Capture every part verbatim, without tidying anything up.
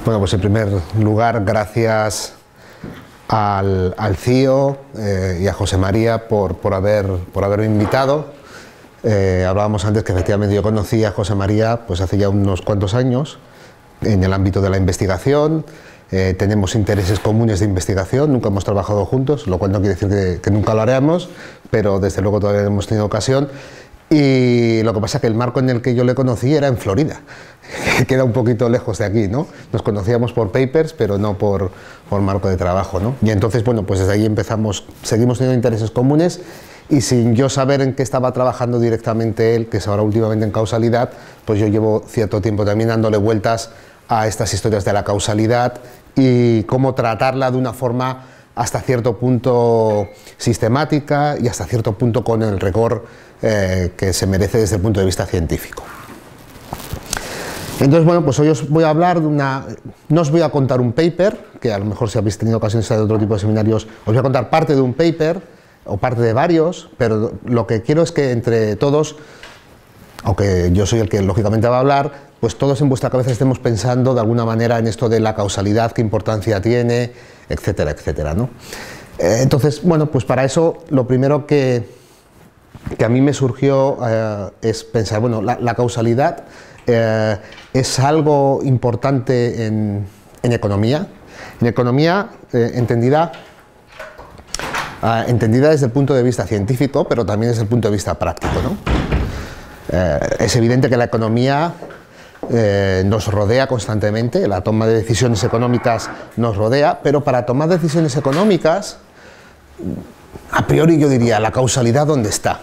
Bueno, pues en primer lugar, gracias al, al C I O eh, y a José María por, por, haber, por haberme invitado. Eh, hablábamos antes que efectivamente yo conocí a José María pues hace ya unos cuantos años en el ámbito de la investigación. Eh, tenemos intereses comunes de investigación, nunca hemos trabajado juntos, lo cual no quiere decir que, que nunca lo haremos, pero desde luego todavía hemos tenido ocasión. Y lo que pasa es que el marco en el que yo le conocí era en Florida, que queda un poquito lejos de aquí, ¿no? Nos conocíamos por papers, pero no por, por marco de trabajo, ¿no? Y entonces, bueno, pues desde ahí empezamos, seguimos teniendo intereses comunes, y sin yo saber en qué estaba trabajando directamente él, que es ahora últimamente en causalidad, pues yo llevo cierto tiempo también dándole vueltas a estas historias de la causalidad y cómo tratarla de una forma hasta cierto punto sistemática y hasta cierto punto con el rigor eh, que se merece desde el punto de vista científico. Entonces, bueno, pues hoy os voy a hablar de una... No os voy a contar un paper, que a lo mejor si habéis tenido ocasión de estar de otro tipo de seminarios, os voy a contar parte de un paper, o parte de varios, pero lo que quiero es que entre todos, aunque yo soy el que lógicamente va a hablar, pues todos en vuestra cabeza estemos pensando de alguna manera en esto de la causalidad, qué importancia tiene, etcétera, etcétera, ¿no? Eh, entonces, bueno, pues para eso lo primero que, que a mí me surgió eh, es pensar, bueno, la, la causalidad eh, es algo importante en, en economía, en economía eh, entendida, eh, entendida desde el punto de vista científico, pero también desde el punto de vista práctico, ¿no? Eh, es evidente que la economía Eh, nos rodea constantemente, la toma de decisiones económicas nos rodea, pero para tomar decisiones económicas, a priori yo diría, la causalidad ¿dónde está?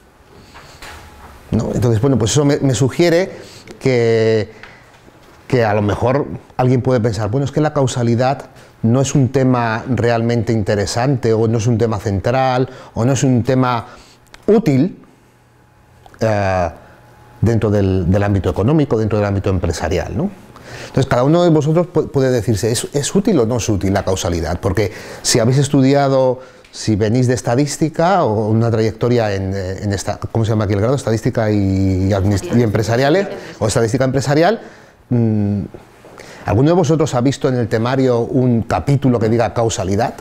¿No? Entonces, bueno, pues eso me, me sugiere que, que a lo mejor alguien puede pensar, bueno, es que la causalidad no es un tema realmente interesante, o no es un tema central, o no es un tema útil, eh, dentro del, del ámbito económico, dentro del ámbito empresarial, ¿no? Entonces, cada uno de vosotros puede decirse, ¿es, ¿es útil o no es útil la causalidad? Porque si habéis estudiado, si venís de estadística o una trayectoria en, en esta, ¿cómo se llama aquí el grado? Estadística y, y empresariales, o estadística empresarial, mmm, ¿alguno de vosotros ha visto en el temario un capítulo que diga causalidad?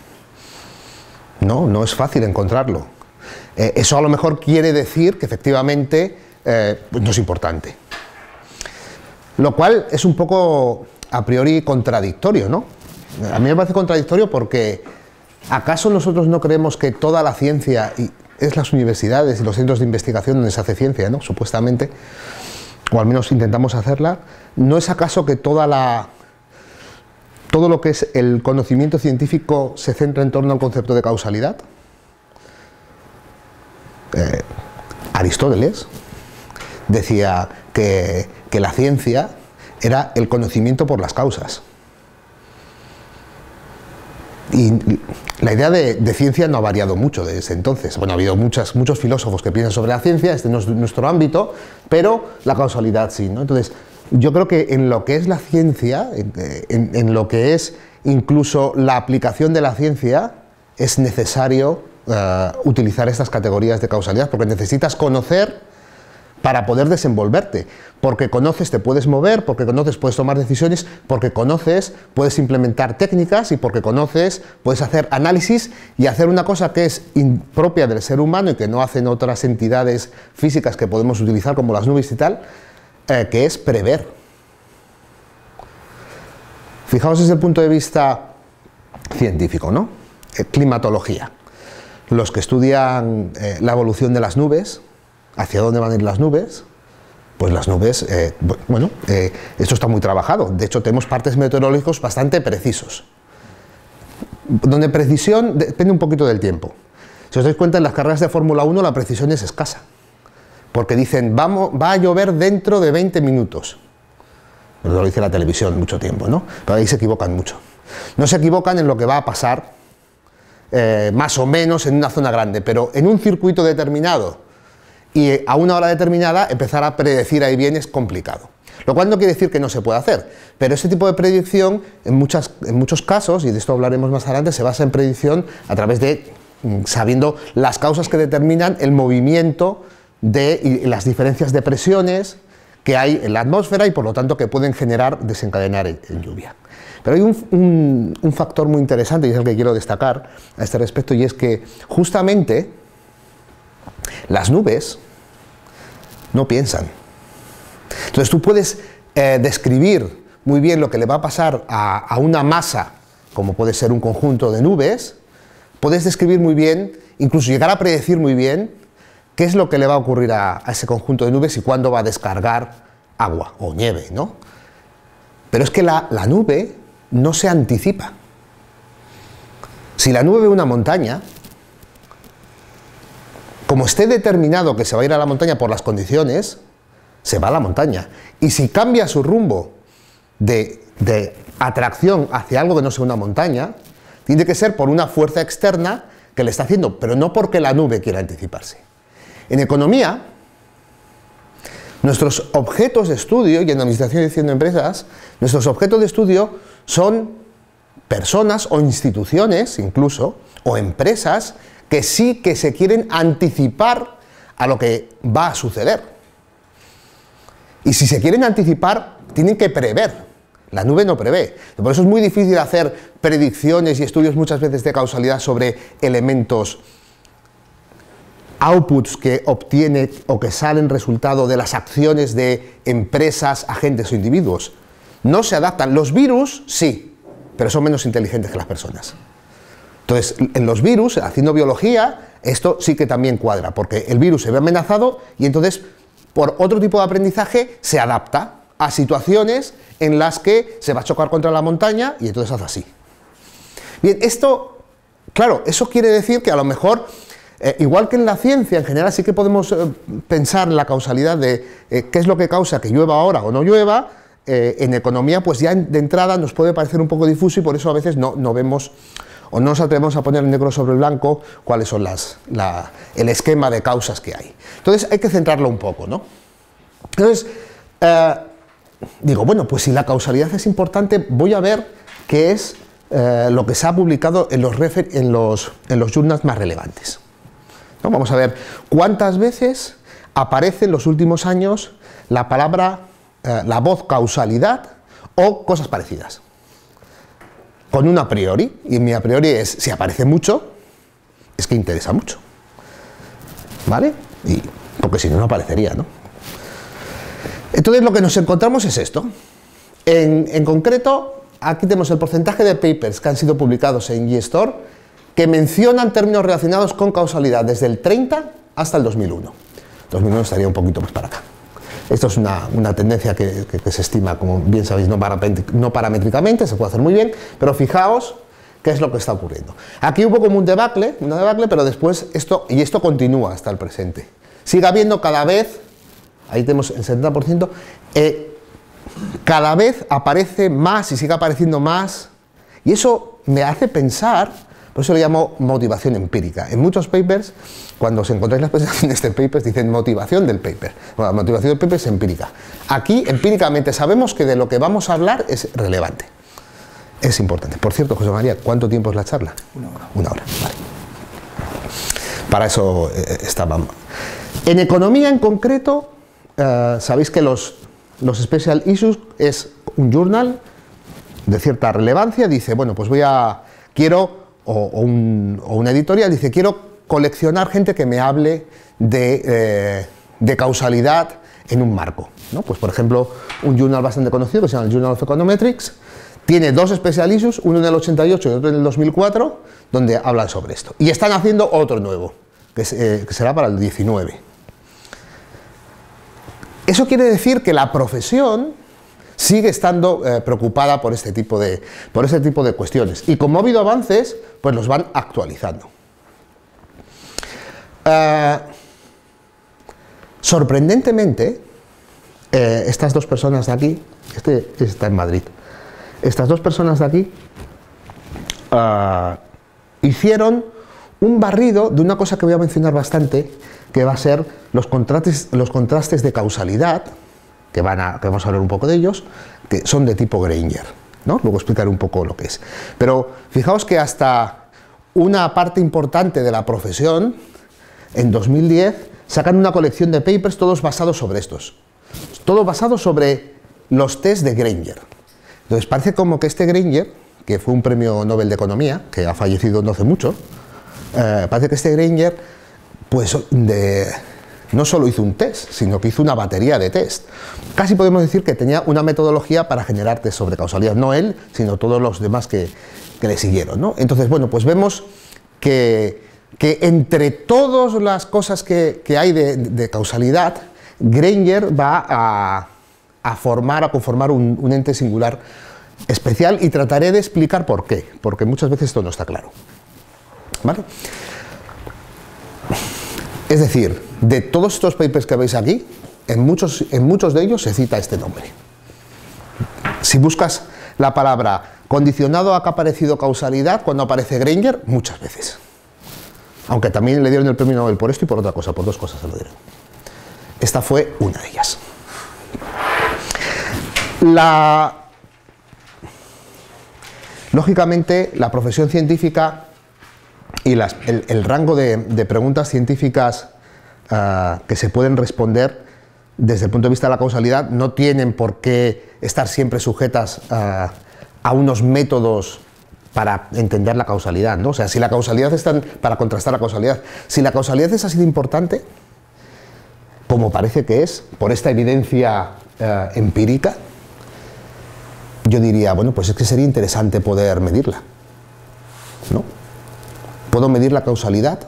No, no es fácil encontrarlo. Eh, eso a lo mejor quiere decir que efectivamente Eh, pues no es importante, lo cual es un poco a priori contradictorio, ¿no? A mí me parece contradictorio porque ¿acaso nosotros no creemos que toda la ciencia, y es las universidades y los centros de investigación donde se hace ciencia, ¿no? Supuestamente, o al menos intentamos hacerla, ¿no es acaso que toda la todo lo que es el conocimiento científico se centra en torno al concepto de causalidad? Eh, Aristóteles decía que, que la ciencia era el conocimiento por las causas. Y la idea de, de ciencia no ha variado mucho desde entonces. Bueno, ha habido muchas, muchos filósofos que piensan sobre la ciencia, este no es nuestro ámbito, pero la causalidad sí, ¿no? Entonces, yo creo que en lo que es la ciencia, en, en, en lo que es incluso la aplicación de la ciencia, es necesario uh, utilizar estas categorías de causalidad, porque necesitas conocer para poder desenvolverte, porque conoces te puedes mover, porque conoces puedes tomar decisiones, porque conoces puedes implementar técnicas y porque conoces puedes hacer análisis y hacer una cosa que es impropia del ser humano y que no hacen otras entidades físicas que podemos utilizar como las nubes y tal, eh, que es prever. Fijaos desde el punto de vista científico, ¿no? Eh, climatología. Los que estudian eh, la evolución de las nubes, hacia dónde van a ir las nubes, pues las nubes, eh, bueno, eh, esto está muy trabajado, de hecho tenemos partes meteorológicos bastante precisos, donde precisión depende un poquito del tiempo. Si os dais cuenta, en las carreras de Fórmula uno la precisión es escasa, porque dicen, vamos, va a llover dentro de veinte minutos, pero lo dice la televisión mucho tiempo, ¿no? Pero ahí se equivocan mucho. No se equivocan en lo que va a pasar, eh, más o menos en una zona grande, pero en un circuito determinado, y a una hora determinada empezar a predecir ahí bien es complicado. Lo cual no quiere decir que no se pueda hacer, pero ese tipo de predicción en, muchas, en muchos casos, y de esto hablaremos más adelante, se basa en predicción a través de sabiendo las causas que determinan el movimiento de y las diferencias de presiones que hay en la atmósfera y por lo tanto que pueden generar, desencadenar en, en lluvia. Pero hay un, un, un factor muy interesante y es el que quiero destacar a este respecto, y es que justamente las nubes no piensan. Entonces tú puedes eh, describir muy bien lo que le va a pasar a, a una masa, como puede ser un conjunto de nubes, puedes describir muy bien, incluso llegar a predecir muy bien qué es lo que le va a ocurrir a, a ese conjunto de nubes y cuándo va a descargar agua o nieve, ¿no? Pero es que la, la nube no se anticipa. Si la nube ve una montaña, como esté determinado que se va a ir a la montaña por las condiciones, se va a la montaña. Y si cambia su rumbo de, de atracción hacia algo que no sea una montaña, tiene que ser por una fuerza externa que le está haciendo, pero no porque la nube quiera anticiparse. En economía, nuestros objetos de estudio, y en administración y dirección de empresas, nuestros objetos de estudio son personas o instituciones, incluso, o empresas, que sí que se quieren anticipar a lo que va a suceder. Y si se quieren anticipar, tienen que prever. La nube no prevé. Por eso es muy difícil hacer predicciones y estudios muchas veces de causalidad sobre elementos, outputs que obtiene o que salen resultado de las acciones de empresas, agentes o individuos. No se adaptan. Los virus, sí, pero son menos inteligentes que las personas. Entonces, en los virus, haciendo biología, esto sí que también cuadra, porque el virus se ve amenazado y entonces, por otro tipo de aprendizaje, se adapta a situaciones en las que se va a chocar contra la montaña y entonces hace así. Bien, esto, claro, eso quiere decir que a lo mejor, eh, igual que en la ciencia en general, sí que podemos eh, pensar en la causalidad de eh, qué es lo que causa que llueva ahora o no llueva. Eh, en economía, pues ya de entrada nos puede parecer un poco difuso y por eso a veces no, no vemos o no nos atrevemos a poner en negro sobre blanco cuáles son las, la, el esquema de causas que hay. Entonces hay que centrarlo un poco, ¿no? Entonces, eh, digo, bueno, pues si la causalidad es importante, voy a ver qué es eh, lo que se ha publicado en los, refer en los, en los journals más relevantes, ¿no? Vamos a ver cuántas veces aparece en los últimos años la palabra Eh, la voz causalidad o cosas parecidas, con un a priori, y mi a priori es, si aparece mucho, es que interesa mucho, ¿vale? Y, porque si no, no aparecería, ¿no? Entonces lo que nos encontramos es esto. En, en concreto, aquí tenemos el porcentaje de papers que han sido publicados en JSTOR que mencionan términos relacionados con causalidad desde el treinta hasta el dos mil uno. dos mil uno estaría un poquito más para acá. Esto es una, una tendencia que, que, que se estima, como bien sabéis, no, no paramétricamente, se puede hacer muy bien, pero fijaos qué es lo que está ocurriendo. Aquí hubo como un debacle, una debacle, pero después esto, y esto continúa hasta el presente. Sigue habiendo cada vez, ahí tenemos el setenta por ciento, eh, cada vez aparece más y sigue apareciendo más, y eso me hace pensar, por eso lo llamo motivación empírica. En muchos papers, cuando os encontráis las presentaciones de papers, dicen motivación del paper. Bueno, la motivación del paper es empírica. Aquí, empíricamente, sabemos que de lo que vamos a hablar es relevante. Es importante. Por cierto, José María, ¿cuánto tiempo es la charla? Una hora. Una hora, vale. Para eso eh, estaba. En economía, en concreto, eh, sabéis que los, los Special Issues es un journal de cierta relevancia. Dice, bueno, pues voy a... Quiero... O, o, un, o una editorial dice, quiero coleccionar gente que me hable de, eh, de causalidad en un marco, ¿no? Pues por ejemplo, un journal bastante conocido que se llama el Journal of Econometrics tiene dos special issues, uno en el ochenta y ocho y otro en el dos mil cuatro, donde hablan sobre esto. Y están haciendo otro nuevo, que, es, eh, que será para el diecinueve. Eso quiere decir que la profesión sigue estando eh, preocupada por este, tipo de, por este tipo de cuestiones. Y como ha habido avances, pues los van actualizando. Uh, sorprendentemente, eh, estas dos personas de aquí, este está en Madrid, estas dos personas de aquí uh, hicieron un barrido de una cosa que voy a mencionar bastante, que va a ser los contrastes, los contrastes de causalidad, que, van a, que vamos a hablar un poco de ellos, que son de tipo Granger, ¿no? Luego explicaré un poco lo que es. Pero fijaos que hasta una parte importante de la profesión, en dos mil diez, sacan una colección de papers todos basados sobre estos. todo basado sobre los test de Granger. Entonces parece como que este Granger, que fue un premio Nobel de Economía, que ha fallecido no hace mucho, eh, parece que este Granger, pues de, no solo hizo un test, sino que hizo una batería de test. Casi podemos decir que tenía una metodología para generar test sobre causalidad, no él, sino todos los demás que, que le siguieron, ¿no? Entonces, bueno, pues vemos que, que entre todas las cosas que, que hay de, de causalidad, Granger va a, a formar, a conformar un, un ente singular especial, y trataré de explicar por qué, porque muchas veces esto no está claro. ¿Vale? Es decir, de todos estos papers que veis aquí, en muchos, en muchos de ellos se cita este nombre. Si buscas la palabra condicionado a que ha aparecido causalidad, cuando aparece Granger, muchas veces. Aunque también le dieron el premio Nobel por esto y por otra cosa, por dos cosas se lo dieron. Esta fue una de ellas. La... Lógicamente, la profesión científica y las, el, el rango de, de preguntas científicas uh, que se pueden responder desde el punto de vista de la causalidad no tienen por qué estar siempre sujetas uh, a unos métodos para entender la causalidad, ¿no? O sea, si la causalidad es tan, para contrastar la causalidad, si la causalidad es así de importante, como parece que es, por esta evidencia uh, empírica, yo diría, bueno, pues es que sería interesante poder medirla, ¿no? ¿Puedo medir la causalidad?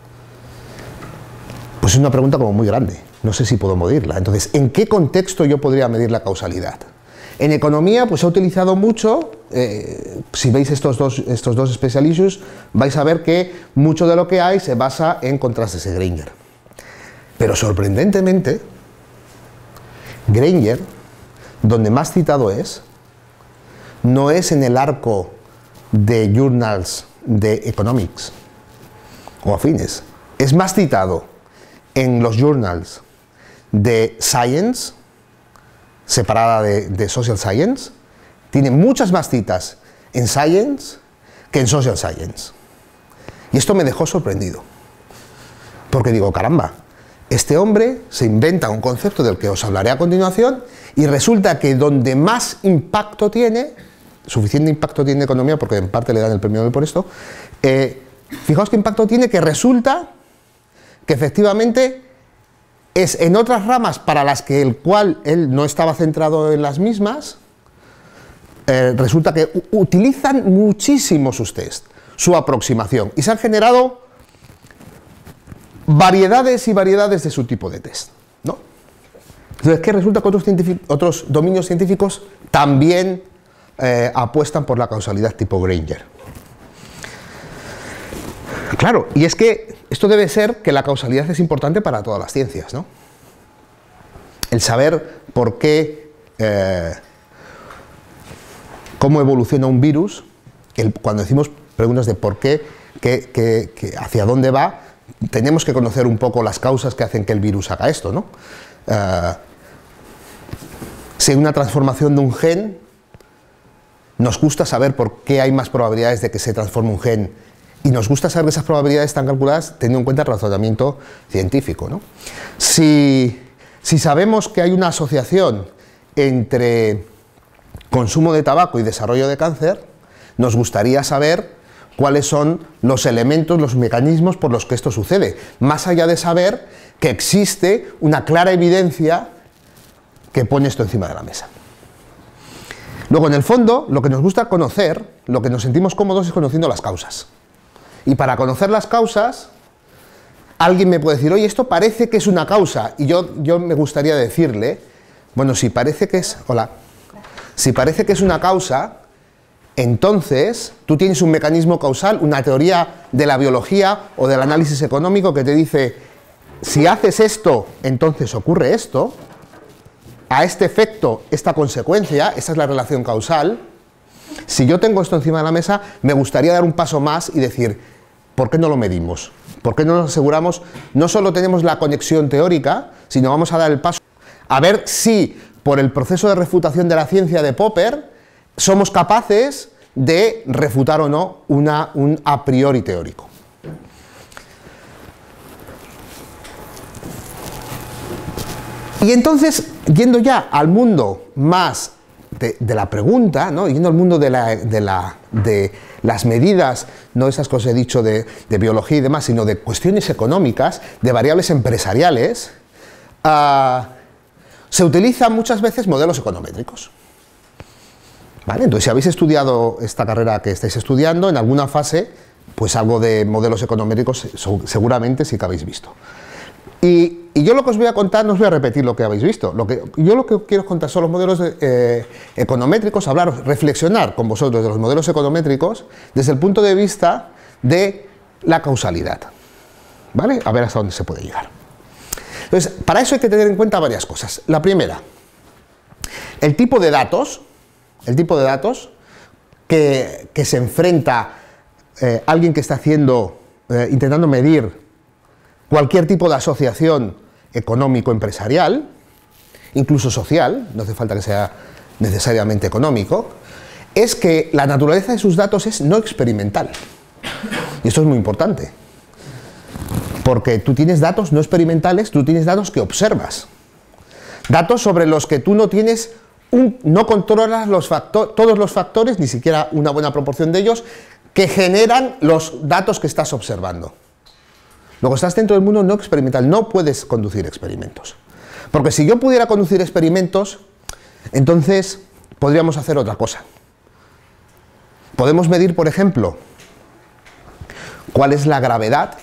Pues es una pregunta como muy grande, no sé si puedo medirla. Entonces, ¿en qué contexto yo podría medir la causalidad? En economía, pues se ha utilizado mucho, eh, si veis estos dos, estos dos special issues, vais a ver que mucho de lo que hay se basa en contrastes de Granger. Pero sorprendentemente, Granger, donde más citado es, no es en el arco de journals de economics o afines, es más citado en los journals de science, separada de, de social science, tiene muchas más citas en science que en social science. Y esto me dejó sorprendido, porque digo, caramba, este hombre se inventa un concepto del que os hablaré a continuación y resulta que donde más impacto tiene, suficiente impacto tiene economía, porque en parte le dan el premio Nobel por esto, eh, fijaos qué impacto tiene, que resulta que efectivamente es en otras ramas para las que el cual él no estaba centrado en las mismas, eh, resulta que utilizan muchísimo sus test, su aproximación, y se han generado variedades y variedades de su tipo de test, ¿no? Entonces, ¿qué resulta que otros, otros dominios científicos también eh, apuestan por la causalidad tipo Granger? Claro, y es que esto debe ser que la causalidad es importante para todas las ciencias, ¿no? El saber por qué, eh, cómo evoluciona un virus, el, cuando decimos preguntas de por qué, qué, qué, qué, hacia dónde va, tenemos que conocer un poco las causas que hacen que el virus haga esto, ¿no? Uh, si hay una transformación de un gen, nos gusta saber por qué hay más probabilidades de que se transforme un gen, y nos gusta saber que esas probabilidades están calculadas teniendo en cuenta el razonamiento científico, ¿no? Si, si sabemos que hay una asociación entre consumo de tabaco y desarrollo de cáncer, nos gustaría saber cuáles son los elementos, los mecanismos por los que esto sucede, más allá de saber que existe una clara evidencia que pone esto encima de la mesa. Luego, en el fondo, lo que nos gusta conocer, lo que nos sentimos cómodos es conociendo las causas. Y para conocer las causas, alguien me puede decir, oye, esto parece que es una causa, y yo, yo me gustaría decirle, bueno, si parece que es, hola, si parece que es una causa, entonces tú tienes un mecanismo causal, una teoría de la biología o del análisis económico que te dice, si haces esto, entonces ocurre esto, a este efecto, esta consecuencia, esta es la relación causal. Si yo tengo esto encima de la mesa, me gustaría dar un paso más y decir, ¿por qué no lo medimos? ¿Por qué no nos aseguramos? No solo tenemos la conexión teórica, sino vamos a dar el paso a ver si, por el proceso de refutación de la ciencia de Popper, somos capaces de refutar o no una, un a priori teórico. Y entonces, yendo ya al mundo más de, de la pregunta, ¿no? Yendo al mundo de, la, de, la, de las medidas, no esas cosas he dicho de, de biología y demás, sino de cuestiones económicas, de variables empresariales, uh, se utilizan muchas veces modelos econométricos. ¿Vale? Entonces, si habéis estudiado esta carrera que estáis estudiando, en alguna fase, pues algo de modelos econométricos seguramente sí que habéis visto. Y, y yo lo que os voy a contar, no os voy a repetir lo que habéis visto. Lo que, yo lo que quiero contar son los modelos eh, econométricos, hablar, reflexionar con vosotros de los modelos econométricos desde el punto de vista de la causalidad. ¿Vale? A ver hasta dónde se puede llegar. Entonces, para eso hay que tener en cuenta varias cosas. La primera, el tipo de datos, el tipo de datos que, que se enfrenta eh, alguien que está haciendo, eh, intentando medir cualquier tipo de asociación económico-empresarial, incluso social, no hace falta que sea necesariamente económico, es que la naturaleza de sus datos es no experimental. Y esto es muy importante, porque tú tienes datos no experimentales, tú tienes datos que observas, datos sobre los que tú no tienes, un, no controlas los factor, todos los factores, ni siquiera una buena proporción de ellos, que generan los datos que estás observando. Luego estás dentro del mundo no experimental, no puedes conducir experimentos. Porque si yo pudiera conducir experimentos, entonces podríamos hacer otra cosa. Podemos medir, por ejemplo, cuál es la gravedad,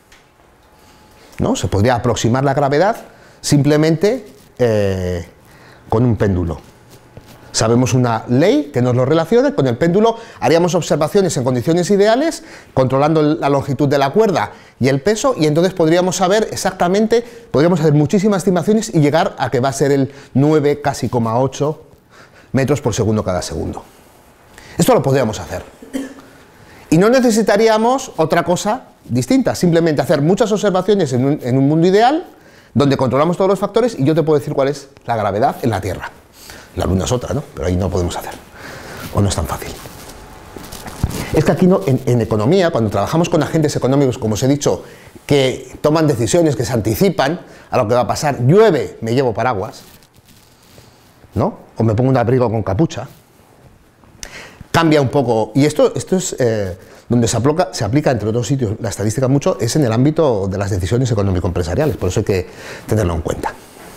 ¿no? Se podría aproximar la gravedad simplemente eh, con un péndulo. Sabemos una ley que nos lo relaciona, con el péndulo haríamos observaciones en condiciones ideales, controlando la longitud de la cuerda y el peso, y entonces podríamos saber exactamente, podríamos hacer muchísimas estimaciones y llegar a que va a ser el nueve, casi coma ocho metros por segundo cada segundo. Esto lo podríamos hacer. Y no necesitaríamos otra cosa distinta, simplemente hacer muchas observaciones en un, en un mundo ideal, donde controlamos todos los factores, y yo te puedo decir cuál es la gravedad en la Tierra. La Luna es otra, ¿no? Pero ahí no podemos hacer, o no es tan fácil. Es que aquí no, en, en economía, cuando trabajamos con agentes económicos, como os he dicho, que toman decisiones, que se anticipan a lo que va a pasar, llueve, me llevo paraguas, ¿no? O me pongo un abrigo con capucha, cambia un poco, y esto, esto es eh, donde se aplica, se aplica, entre otros sitios, la estadística mucho, es en el ámbito de las decisiones económico-empresariales, por eso hay que tenerlo en cuenta.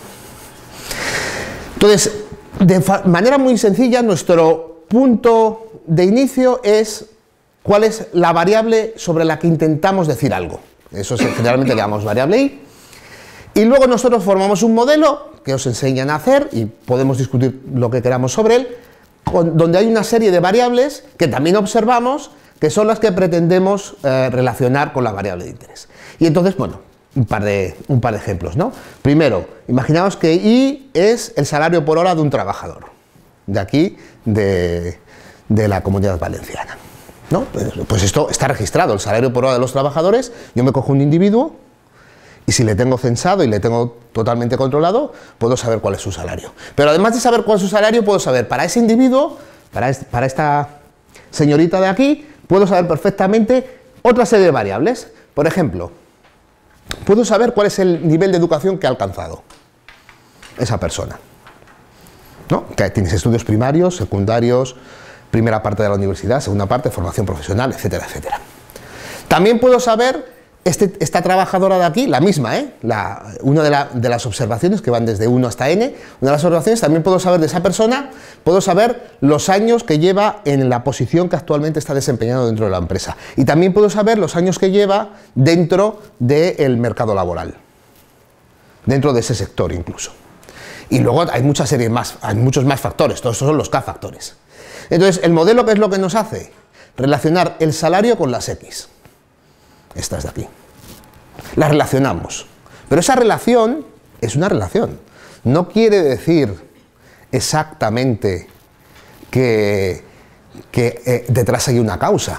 Entonces, de manera muy sencilla, nuestro punto de inicio es cuál es la variable sobre la que intentamos decir algo. Eso es, generalmente le llamamos variable I. Y luego nosotros formamos un modelo que os enseñan a hacer, y podemos discutir lo que queramos sobre él, con, donde hay una serie de variables que también observamos, que son las que pretendemos eh, relacionar con la variable de interés. Y entonces, bueno, Un par, de, un par de ejemplos, ¿no? Primero, imaginaos que I es el salario por hora de un trabajador, de aquí, de, de la Comunidad Valenciana, ¿no? Pues esto está registrado, el salario por hora de los trabajadores. Yo me cojo un individuo y si le tengo censado y le tengo totalmente controlado, puedo saber cuál es su salario. Pero además de saber cuál es su salario, puedo saber para ese individuo, para, este, para esta señorita de aquí, puedo saber perfectamente otra serie de variables. Por ejemplo, puedo saber cuál es el nivel de educación que ha alcanzado esa persona, ¿no? Que tienes estudios primarios, secundarios, primera parte de la universidad, segunda parte, formación profesional, etcétera, etcétera. También puedo saber, este, esta trabajadora de aquí, la misma, ¿eh? la, una de, la, de las observaciones que van desde uno hasta N, una de las observaciones, también puedo saber de esa persona, puedo saber los años que lleva en la posición que actualmente está desempeñando dentro de la empresa. Y también puedo saber los años que lleva dentro del mercado laboral, dentro de ese sector incluso. Y luego hay muchas series más, hay muchos más factores, todos esos son los K-factores. Entonces, el modelo, ¿qué es lo que nos hace? Relacionar el salario con las X. Estas de aquí. Las relacionamos. Pero esa relación es una relación. No quiere decir exactamente que, que eh, detrás hay una causa.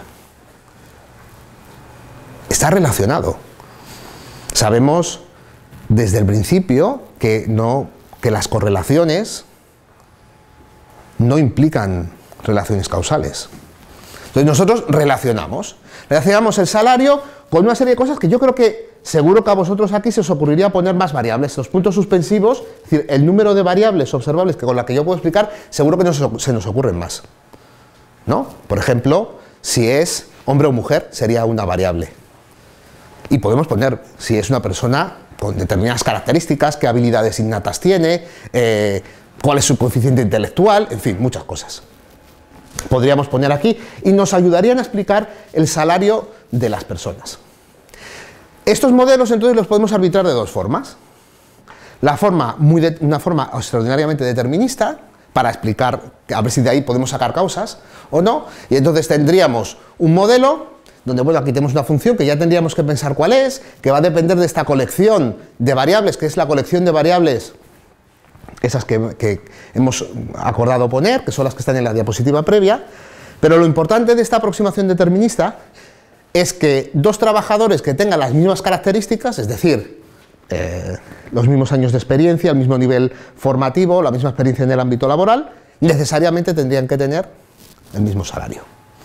Está relacionado. Sabemos desde el principio que, no, que las correlaciones no implican relaciones causales. Entonces nosotros relacionamos. Relacionamos el salario con una serie de cosas que yo creo que seguro que a vosotros aquí se os ocurriría poner más variables. Los puntos suspensivos, es decir, el número de variables observables que con la que yo puedo explicar, seguro que no se, se nos ocurren más, ¿no? Por ejemplo, si es hombre o mujer, sería una variable. Y podemos poner si es una persona con determinadas características, qué habilidades innatas tiene, eh, cuál es su coeficiente intelectual, en fin, muchas cosas. Podríamos poner aquí y nos ayudarían a explicar el salario de las personas. Estos modelos entonces los podemos arbitrar de dos formas. La forma muy de, una forma extraordinariamente determinista, para explicar, a ver si de ahí podemos sacar causas o no, y entonces tendríamos un modelo donde, bueno, aquí tenemos una función que ya tendríamos que pensar cuál es, que va a depender de esta colección de variables, que es la colección de variables, esas que, que hemos acordado poner, que son las que están en la diapositiva previa, pero lo importante de esta aproximación determinista es que dos trabajadores que tengan las mismas características, es decir, eh, los mismos años de experiencia, el mismo nivel formativo, la misma experiencia en el ámbito laboral, necesariamente tendrían que tener el mismo salario.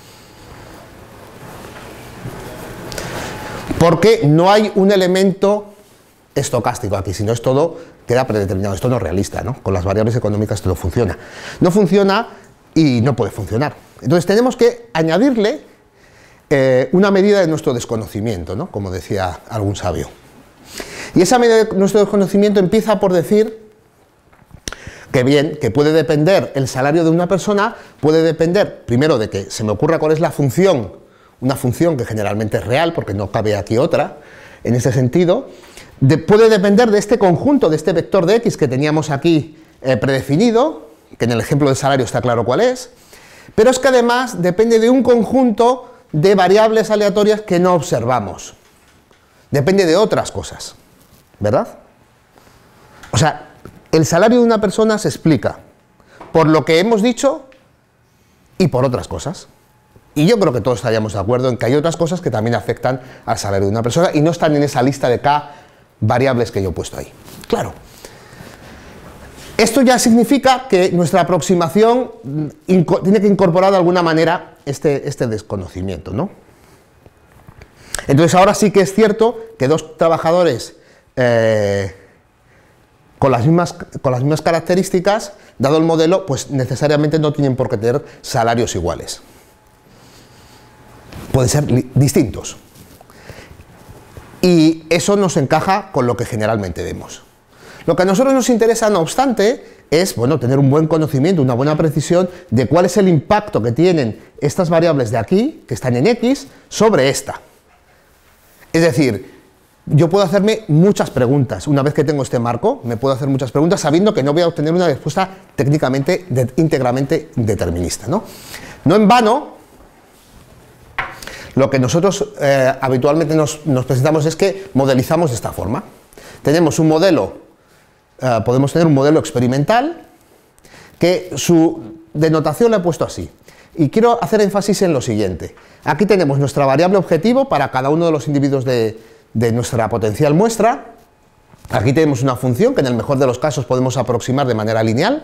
Porque no hay un elemento estocástico aquí, sino es todo, queda predeterminado, esto no es realista, ¿no? Con las variables económicas esto no funciona. No funciona y no puede funcionar. Entonces tenemos que añadirle eh, una medida de nuestro desconocimiento, ¿no? Como decía algún sabio. Y esa medida de nuestro desconocimiento empieza por decir que bien, que puede depender el salario de una persona, puede depender primero de que se me ocurra cuál es la función, una función que generalmente es real, porque no cabe aquí otra, en ese sentido, de, puede depender de este conjunto, de este vector de X que teníamos aquí eh, predefinido, que en el ejemplo del salario está claro cuál es, pero es que además depende de un conjunto de variables aleatorias que no observamos, depende de otras cosas, ¿verdad? O sea, el salario de una persona se explica por lo que hemos dicho y por otras cosas. Y yo creo que todos estaríamos de acuerdo en que hay otras cosas que también afectan al salario de una persona y no están en esa lista de K variables que yo he puesto ahí. Claro. Esto ya significa que nuestra aproximación tiene que incorporar de alguna manera este, este desconocimiento, ¿no? Entonces ahora sí que es cierto que dos trabajadores eh, con, las mismas, con las mismas características, dado el modelo, pues necesariamente no tienen por qué tener salarios iguales. Pueden ser distintos. Y eso nos encaja con lo que generalmente vemos. Lo que a nosotros nos interesa, no obstante, es, bueno, tener un buen conocimiento, una buena precisión de cuál es el impacto que tienen estas variables de aquí, que están en X, sobre esta. Es decir, yo puedo hacerme muchas preguntas. Una vez que tengo este marco, me puedo hacer muchas preguntas sabiendo que no voy a obtener una respuesta técnicamente, de, íntegramente determinista, ¿no? No en vano, lo que nosotros eh, habitualmente nos, nos presentamos es que modelizamos de esta forma. Tenemos un modelo, eh, podemos tener un modelo experimental, que su denotación la he puesto así. Y quiero hacer énfasis en lo siguiente. Aquí tenemos nuestra variable objetivo para cada uno de los individuos de, de nuestra potencial muestra. Aquí tenemos una función que en el mejor de los casos podemos aproximar de manera lineal.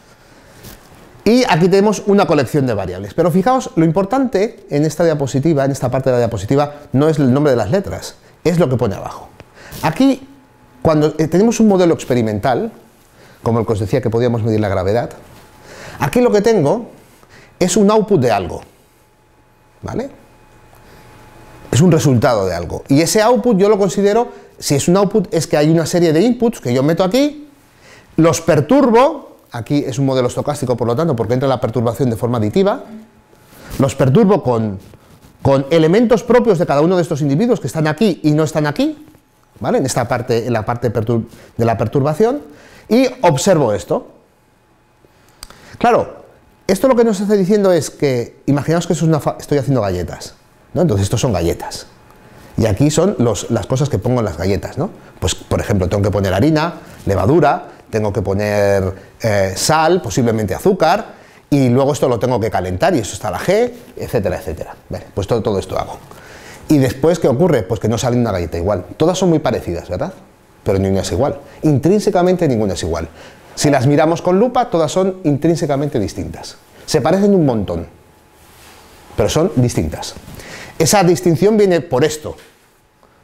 Y aquí tenemos una colección de variables. Pero fijaos, lo importante en esta diapositiva, en esta parte de la diapositiva, no es el nombre de las letras, es lo que pone abajo. Aquí, cuando tenemos un modelo experimental, como el que os decía que podíamos medir la gravedad, aquí lo que tengo es un output de algo, ¿vale? Es un resultado de algo. Y ese output yo lo considero, si es un output, es que hay una serie de inputs que yo meto aquí, los perturbo. Aquí es un modelo estocástico, por lo tanto, porque entra la perturbación de forma aditiva. Los perturbo con, con elementos propios de cada uno de estos individuos que están aquí y no están aquí, ¿vale? En esta parte, en la parte de la perturbación, y observo esto. Claro, esto lo que nos está diciendo es que, imaginaos que eso es una estoy haciendo galletas, ¿no? Entonces estos son galletas. Y aquí son los, las cosas que pongo en las galletas, ¿no? Pues, por ejemplo, tengo que poner harina, levadura, tengo que poner eh, sal, posiblemente azúcar, y luego esto lo tengo que calentar, y eso está la G, etcétera, etcétera. Vale, pues todo, todo esto hago. Y después, ¿qué ocurre? Pues que no sale una galleta igual. Todas son muy parecidas, ¿verdad? Pero ninguna es igual. Intrínsecamente ninguna es igual. Si las miramos con lupa, todas son intrínsecamente distintas. Se parecen un montón, pero son distintas. Esa distinción viene por esto.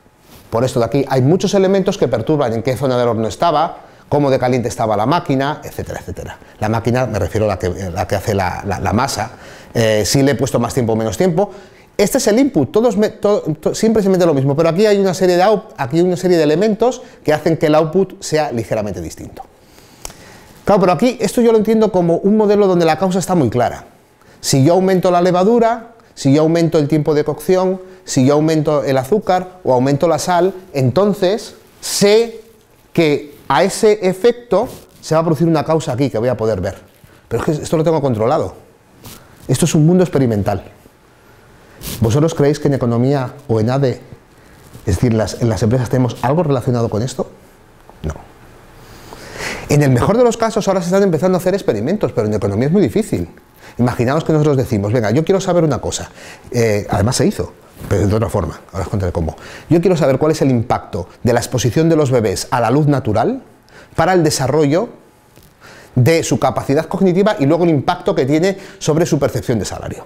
por esto de aquí. Hay muchos elementos que perturban en qué zona del horno estaba, cómo de caliente estaba la máquina, etcétera, etcétera. La máquina, me refiero a la que, la que hace la, la, la masa, eh, si le he puesto más tiempo o menos tiempo. Este es el input, todos me, to, to, siempre se mete lo mismo, pero aquí hay, una serie de out, aquí hay una serie de elementos que hacen que el output sea ligeramente distinto. Claro, pero aquí esto yo lo entiendo como un modelo donde la causa está muy clara. Si yo aumento la levadura, si yo aumento el tiempo de cocción, si yo aumento el azúcar o aumento la sal, entonces sé que a ese efecto se va a producir una causa aquí que voy a poder ver. Pero es que esto lo tengo controlado. Esto es un mundo experimental. ¿Vosotros creéis que en economía o en A D E, es decir, las, en las empresas tenemos algo relacionado con esto? No. En el mejor de los casos ahora se están empezando a hacer experimentos, pero en economía es muy difícil. Imaginaos que nosotros decimos, venga, yo quiero saber una cosa, eh, además se hizo, pero de otra forma, ahora os contaré cómo. Yo quiero saber cuál es el impacto de la exposición de los bebés a la luz natural para el desarrollo de su capacidad cognitiva y luego el impacto que tiene sobre su percepción de salario.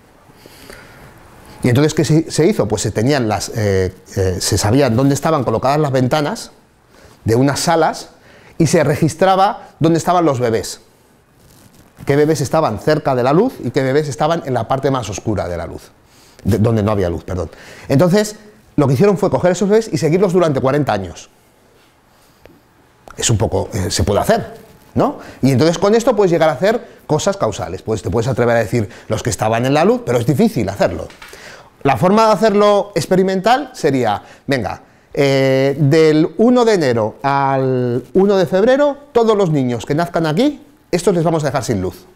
Y entonces, ¿qué se hizo? Pues se tenían las, eh, eh, se sabían dónde estaban colocadas las ventanas de unas salas y se registraba dónde estaban los bebés. Qué bebés estaban cerca de la luz y qué bebés estaban en la parte más oscura de la luz, de, donde no había luz, perdón. Entonces, lo que hicieron fue coger esos bebés y seguirlos durante cuarenta años. Es un poco, eh, se puede hacer, ¿no? Y entonces con esto puedes llegar a hacer cosas causales. Pues te puedes atrever a decir los que estaban en la luz, pero es difícil hacerlo. La forma de hacerlo experimental sería, venga, eh, del uno de enero al uno de febrero, todos los niños que nazcan aquí, estos les vamos a dejar sin luz.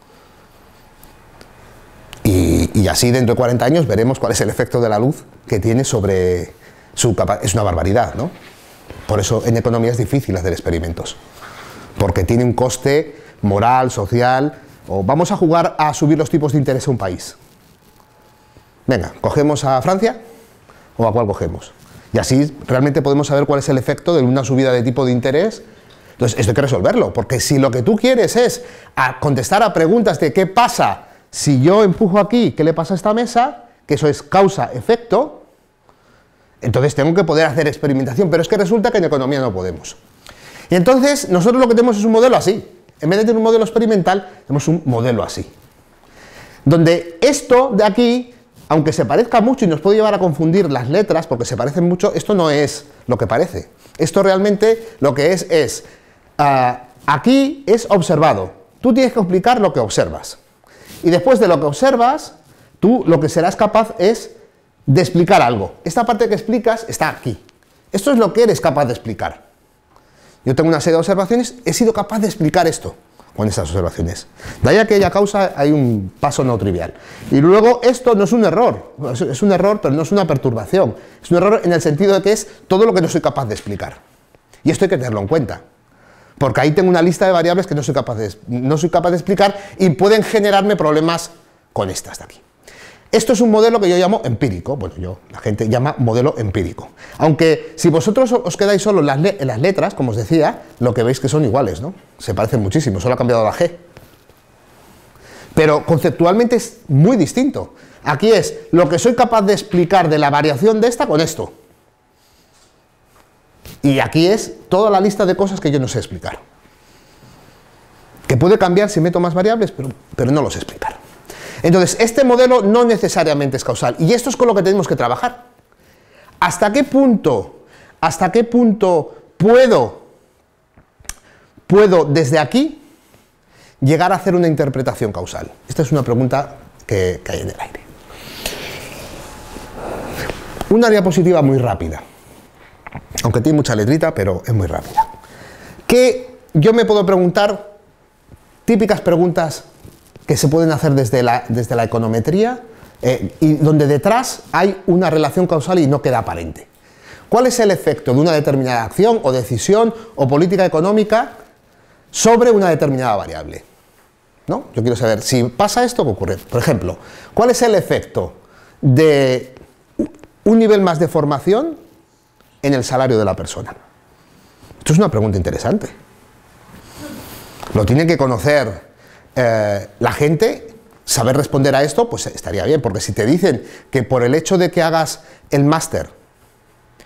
Y, y así dentro de cuarenta años veremos cuál es el efecto de la luz que tiene sobre su capacidad. Es una barbaridad, ¿no? Por eso en economía es difícil hacer experimentos, porque tiene un coste moral, social, o vamos a jugar a subir los tipos de interés a un país. Venga, ¿cogemos a Francia o a cuál cogemos? Y así realmente podemos saber cuál es el efecto de una subida de tipo de interés. Entonces, esto hay que resolverlo, porque si lo que tú quieres es a contestar a preguntas de qué pasa si yo empujo aquí, qué le pasa a esta mesa, que eso es causa-efecto, entonces tengo que poder hacer experimentación, pero es que resulta que en economía no podemos. Y entonces, nosotros lo que tenemos es un modelo así. En vez de tener un modelo experimental, tenemos un modelo así. Donde esto de aquí, aunque se parezca mucho y nos puede llevar a confundir las letras, porque se parecen mucho, esto no es lo que parece. Esto realmente lo que es es, uh, aquí es observado. Tú tienes que explicar lo que observas. Y después de lo que observas, tú lo que serás capaz es de explicar algo. Esta parte que explicas está aquí. Esto es lo que eres capaz de explicar. Yo tengo una serie de observaciones, he sido capaz de explicar esto con estas observaciones. De ahí a aquella causa hay un paso no trivial. Y luego esto no es un error, es un error, pero no es una perturbación. Es un error en el sentido de que es todo lo que no soy capaz de explicar. Y esto hay que tenerlo en cuenta. Porque ahí tengo una lista de variables que no soy capaz de, no soy capaz de explicar y pueden generarme problemas con estas de aquí. Esto es un modelo que yo llamo empírico, bueno, yo, la gente llama modelo empírico. Aunque si vosotros os quedáis solo en las, le en las letras, como os decía, lo que veis que son iguales, ¿no? Se parecen muchísimo, solo ha cambiado la G. Pero conceptualmente es muy distinto. Aquí es lo que soy capaz de explicar de la variación de esta con esto. Y aquí es toda la lista de cosas que yo no sé explicar. Que puede cambiar si meto más variables, pero, pero no lo sé explicar. Entonces, este modelo no necesariamente es causal, y esto es con lo que tenemos que trabajar. ¿Hasta qué punto, hasta qué punto puedo, puedo desde aquí llegar a hacer una interpretación causal? Esta es una pregunta que, que hay en el aire. Una diapositiva muy rápida, aunque tiene mucha letrita, pero es muy rápida. Que yo me puedo preguntar típicas preguntas que se pueden hacer desde la, desde la econometría eh, y donde detrás hay una relación causal y no queda aparente. ¿Cuál es el efecto de una determinada acción o decisión o política económica sobre una determinada variable? ¿No? Yo quiero saber, si pasa esto, ¿qué ocurre? Por ejemplo, ¿cuál es el efecto de un nivel más de formación en el salario de la persona? Esto es una pregunta interesante. Lo tiene que conocer Eh, la gente, saber responder a esto, pues estaría bien, porque si te dicen que por el hecho de que hagas el máster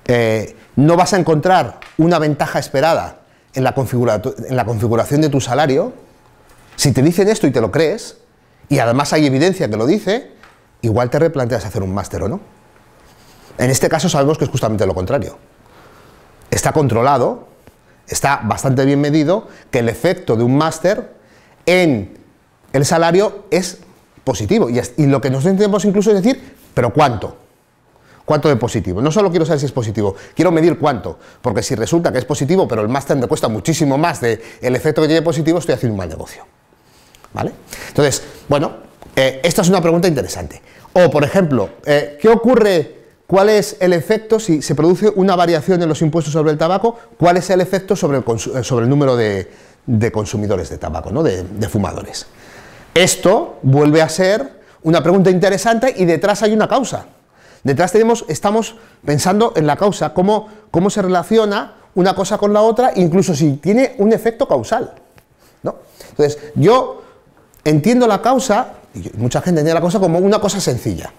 eh, no vas a encontrar una ventaja esperada en la, configura en la configuración de tu salario. Si te dicen esto y te lo crees, y además hay evidencia que lo dice, igual te replanteas hacer un máster o no. En este caso sabemos que es justamente lo contrario. Está controlado, está bastante bien medido, que el efecto de un máster en el salario es positivo. Y, es, y lo que nosotros intentamos incluso es decir, ¿pero cuánto? ¿Cuánto de positivo? No solo quiero saber si es positivo, quiero medir cuánto. Porque si resulta que es positivo, pero el máster me cuesta muchísimo más del efecto que tiene positivo, estoy haciendo un mal negocio. ¿Vale? Entonces, bueno, eh, esta es una pregunta interesante. O, por ejemplo, eh, ¿qué ocurre? ¿Cuál es el efecto si se produce una variación en los impuestos sobre el tabaco? ¿Cuál es el efecto sobre el, sobre el número de, de consumidores de tabaco, ¿no? de, de fumadores? Esto vuelve a ser una pregunta interesante y detrás hay una causa. Detrás tenemos, estamos pensando en la causa, cómo, cómo se relaciona una cosa con la otra, incluso si tiene un efecto causal, ¿no? Entonces, yo entiendo la causa, y mucha gente entiende la causa como una cosa sencilla.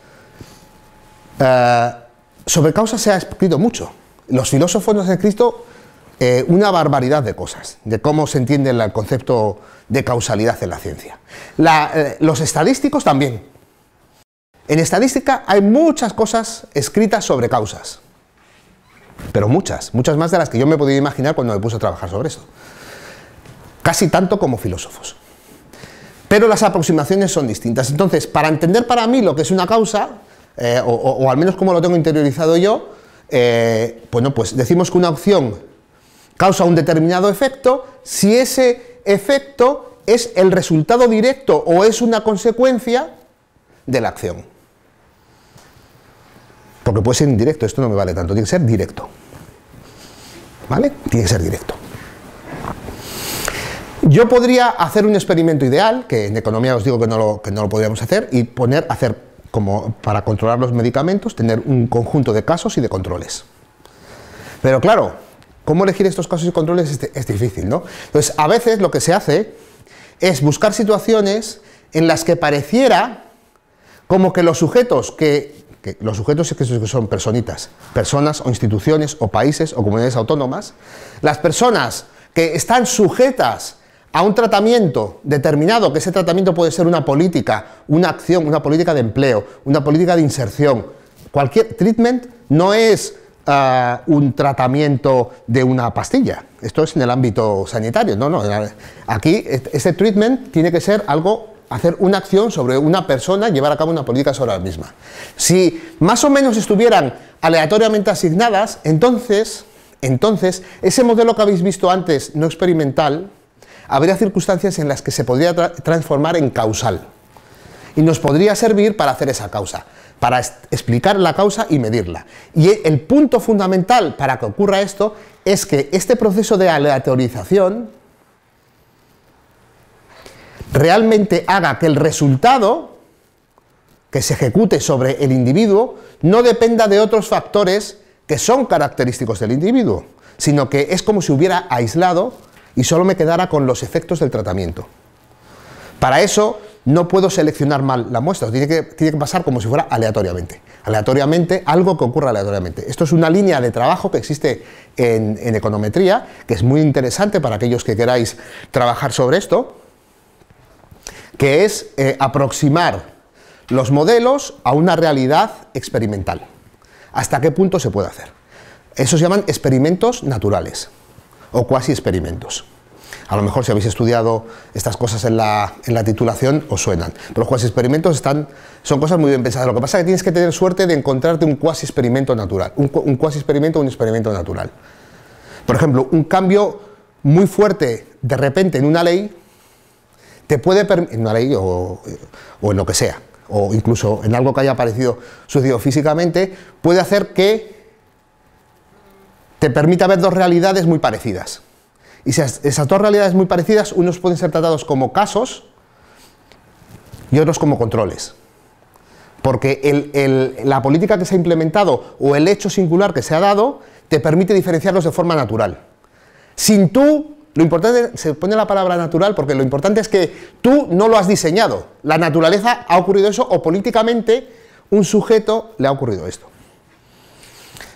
Uh, sobre causa se ha escrito mucho. Los filósofos nos han escrito eh, una barbaridad de cosas, de cómo se entiende el concepto de causalidad en la ciencia. La, eh, los estadísticos también. En estadística hay muchas cosas escritas sobre causas, pero muchas, muchas más de las que yo me podía imaginar cuando me puse a trabajar sobre esto. Casi tanto como filósofos. Pero las aproximaciones son distintas. Entonces, para entender para mí lo que es una causa, Eh, o, o, o al menos como lo tengo interiorizado yo, eh, bueno, pues decimos que una acción causa un determinado efecto si ese efecto es el resultado directo o es una consecuencia de la acción. Porque puede ser indirecto, esto no me vale tanto, tiene que ser directo. ¿Vale? Tiene que ser directo. Yo podría hacer un experimento ideal, que en economía os digo que no lo, que no lo podríamos hacer, y poner, hacer como para controlar los medicamentos, tener un conjunto de casos y de controles. Pero claro, ¿cómo elegir estos casos y controles? Es, es difícil, ¿no? Entonces, a veces lo que se hace es buscar situaciones en las que pareciera como que los sujetos, que, que los sujetos que son personitas, personas o instituciones o países o comunidades autónomas, las personas que están sujetas a un tratamiento determinado, que ese tratamiento puede ser una política, una acción, una política de empleo, una política de inserción. Cualquier treatment no es uh, un tratamiento de una pastilla. Esto es en el ámbito sanitario. No, no. Aquí este treatment tiene que ser algo, hacer una acción sobre una persona, llevar a cabo una política sobre la misma. Si más o menos estuvieran aleatoriamente asignadas, entonces, entonces ese modelo que habéis visto antes, no experimental, habría circunstancias en las que se podría tra transformar en causal y nos podría servir para hacer esa causa, para explicar la causa y medirla. Y el punto fundamental para que ocurra esto es que este proceso de aleatorización realmente haga que el resultado que se ejecute sobre el individuo no dependa de otros factores que son característicos del individuo, sino que es como si hubiera aislado y solo me quedara con los efectos del tratamiento. Para eso no puedo seleccionar mal la muestra, tiene que, tiene que pasar como si fuera aleatoriamente. Aleatoriamente, algo que ocurra aleatoriamente. Esto es una línea de trabajo que existe en, en econometría, que es muy interesante para aquellos que queráis trabajar sobre esto, que es eh, aproximar los modelos a una realidad experimental. ¿Hasta qué punto se puede hacer? Esos se llaman experimentos naturales o cuasi experimentos. A lo mejor si habéis estudiado estas cosas en la, en la titulación os suenan, pero los cuasi experimentos están, son cosas muy bien pensadas. Lo que pasa es que tienes que tener suerte de encontrarte un cuasi experimento natural, un, un cuasi experimento o un experimento natural. Por ejemplo, un cambio muy fuerte de repente en una ley te puede permitir, en una ley o, o en lo que sea, o incluso en algo que haya aparecido sucedido físicamente, puede hacer que te permite ver dos realidades muy parecidas. Y si esas dos realidades muy parecidas, unos pueden ser tratados como casos y otros como controles. Porque el, el, la política que se ha implementado o el hecho singular que se ha dado te permite diferenciarlos de forma natural. Sin tú, lo importante, se pone la palabra natural porque lo importante es que tú no lo has diseñado. La naturaleza ha ocurrido eso o políticamente un sujeto le ha ocurrido esto.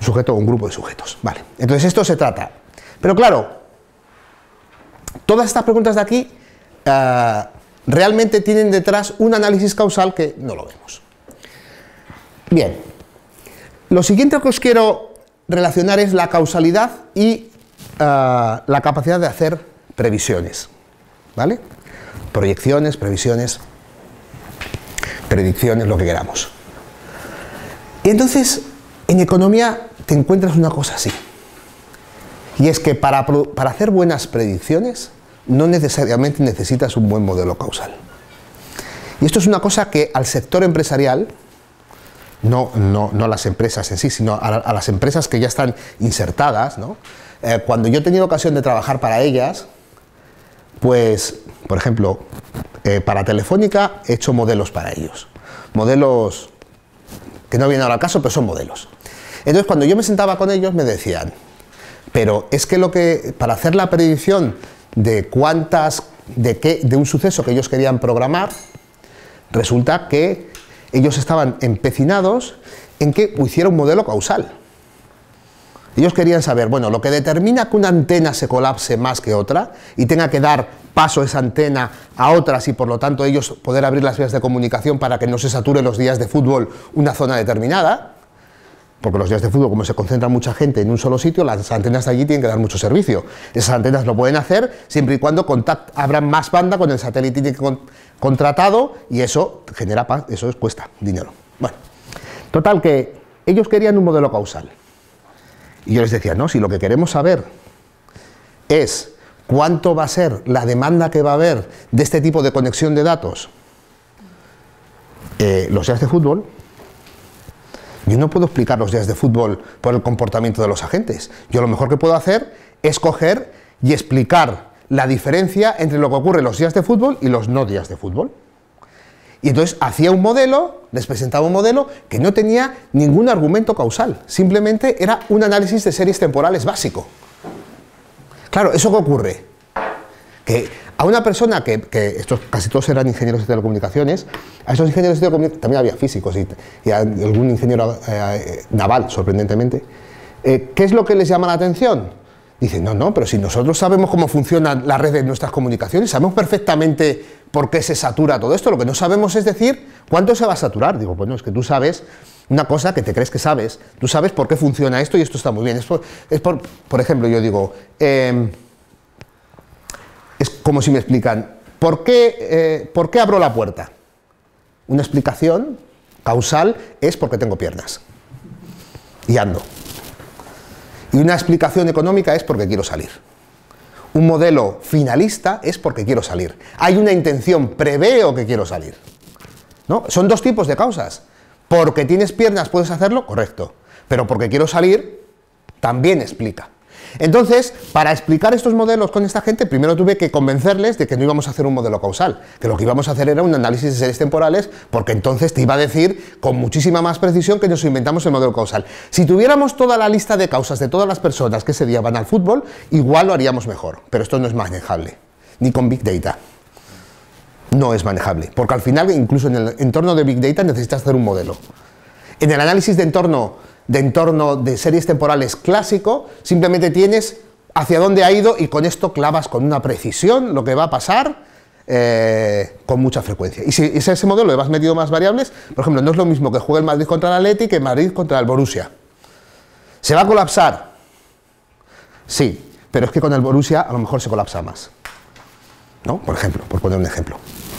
un sujeto o un grupo de sujetos. Vale, entonces esto se trata. Pero claro, todas estas preguntas de aquí uh, realmente tienen detrás un análisis causal que no lo vemos. Bien, lo siguiente que os quiero relacionar es la causalidad y uh, la capacidad de hacer previsiones, ¿vale? Proyecciones, previsiones, predicciones, lo que queramos. Y entonces, en economía te encuentras una cosa así, y es que para, para hacer buenas predicciones no necesariamente necesitas un buen modelo causal. Y esto es una cosa que al sector empresarial, no, no, no a las empresas en sí, sino a, a las empresas que ya están insertadas, ¿no? Eh, cuando yo he tenido ocasión de trabajar para ellas, pues, por ejemplo, eh, para Telefónica he hecho modelos para ellos. Modelos que no vienen ahora al caso, pero son modelos. Entonces, cuando yo me sentaba con ellos, me decían, pero es que lo que, para hacer la predicción de cuántas, de qué, de un suceso que ellos querían programar, resulta que ellos estaban empecinados en que hiciera un modelo causal. Ellos querían saber, bueno, lo que determina que una antena se colapse más que otra y tenga que dar paso esa antena a otras y por lo tanto ellos poder abrir las vías de comunicación para que no se sature los días de fútbol una zona determinada, porque los días de fútbol, como se concentra mucha gente en un solo sitio, las antenas de allí tienen que dar mucho servicio. Esas antenas lo pueden hacer siempre y cuando contact, abran más banda con el satélite con, contratado y eso genera, eso cuesta dinero. Bueno, total que ellos querían un modelo causal. Y yo les decía, no, si lo que queremos saber es cuánto va a ser la demanda que va a haber de este tipo de conexión de datos, eh, los días de fútbol, yo no puedo explicar los días de fútbol por el comportamiento de los agentes. Yo lo mejor que puedo hacer es coger y explicar la diferencia entre lo que ocurre los días de fútbol y los no días de fútbol. Y entonces hacía un modelo, les presentaba un modelo que no tenía ningún argumento causal, simplemente era un análisis de series temporales básico. Claro, ¿eso qué ocurre? Que a una persona que, que estos casi todos eran ingenieros de telecomunicaciones, a esos ingenieros de telecomunicaciones también había físicos y, y algún ingeniero eh, naval, sorprendentemente, eh, ¿qué es lo que les llama la atención? Dicen, no, no, pero si nosotros sabemos cómo funciona la red de nuestras comunicaciones, sabemos perfectamente por qué se satura todo esto, lo que no sabemos es decir cuánto se va a saturar. Digo, bueno, es que tú sabes una cosa que te crees que sabes, tú sabes por qué funciona esto y esto está muy bien. Es por, es por, por ejemplo, yo digo, eh, es como si me explican, ¿por qué, eh, ¿por qué abro la puerta? Una explicación causal es porque tengo piernas y ando. Y una explicación económica es porque quiero salir. Un modelo finalista es porque quiero salir. Hay una intención, preveo que quiero salir, ¿no? Son dos tipos de causas. Porque tienes piernas puedes hacerlo, correcto. Pero porque quiero salir, también explica. Entonces, para explicar estos modelos con esta gente, primero tuve que convencerles de que no íbamos a hacer un modelo causal, que lo que íbamos a hacer era un análisis de series temporales, porque entonces te iba a decir con muchísima más precisión que nos inventamos el modelo causal. Si tuviéramos toda la lista de causas de todas las personas que ese día van al fútbol, igual lo haríamos mejor, pero esto no es manejable, ni con Big Data. No es manejable, porque al final, incluso en el entorno de Big Data, necesitas hacer un modelo. En el análisis de entorno de entorno de series temporales clásico, simplemente tienes hacia dónde ha ido y con esto clavas con una precisión lo que va a pasar eh, con mucha frecuencia. Y si es ese modelo le vas metido más variables, por ejemplo, no es lo mismo que juegue el Madrid contra el Atleti que el Madrid contra el Borussia. ¿Se va a colapsar? Sí, pero es que con el Borussia a lo mejor se colapsa más, ¿no? Por ejemplo, por poner un ejemplo.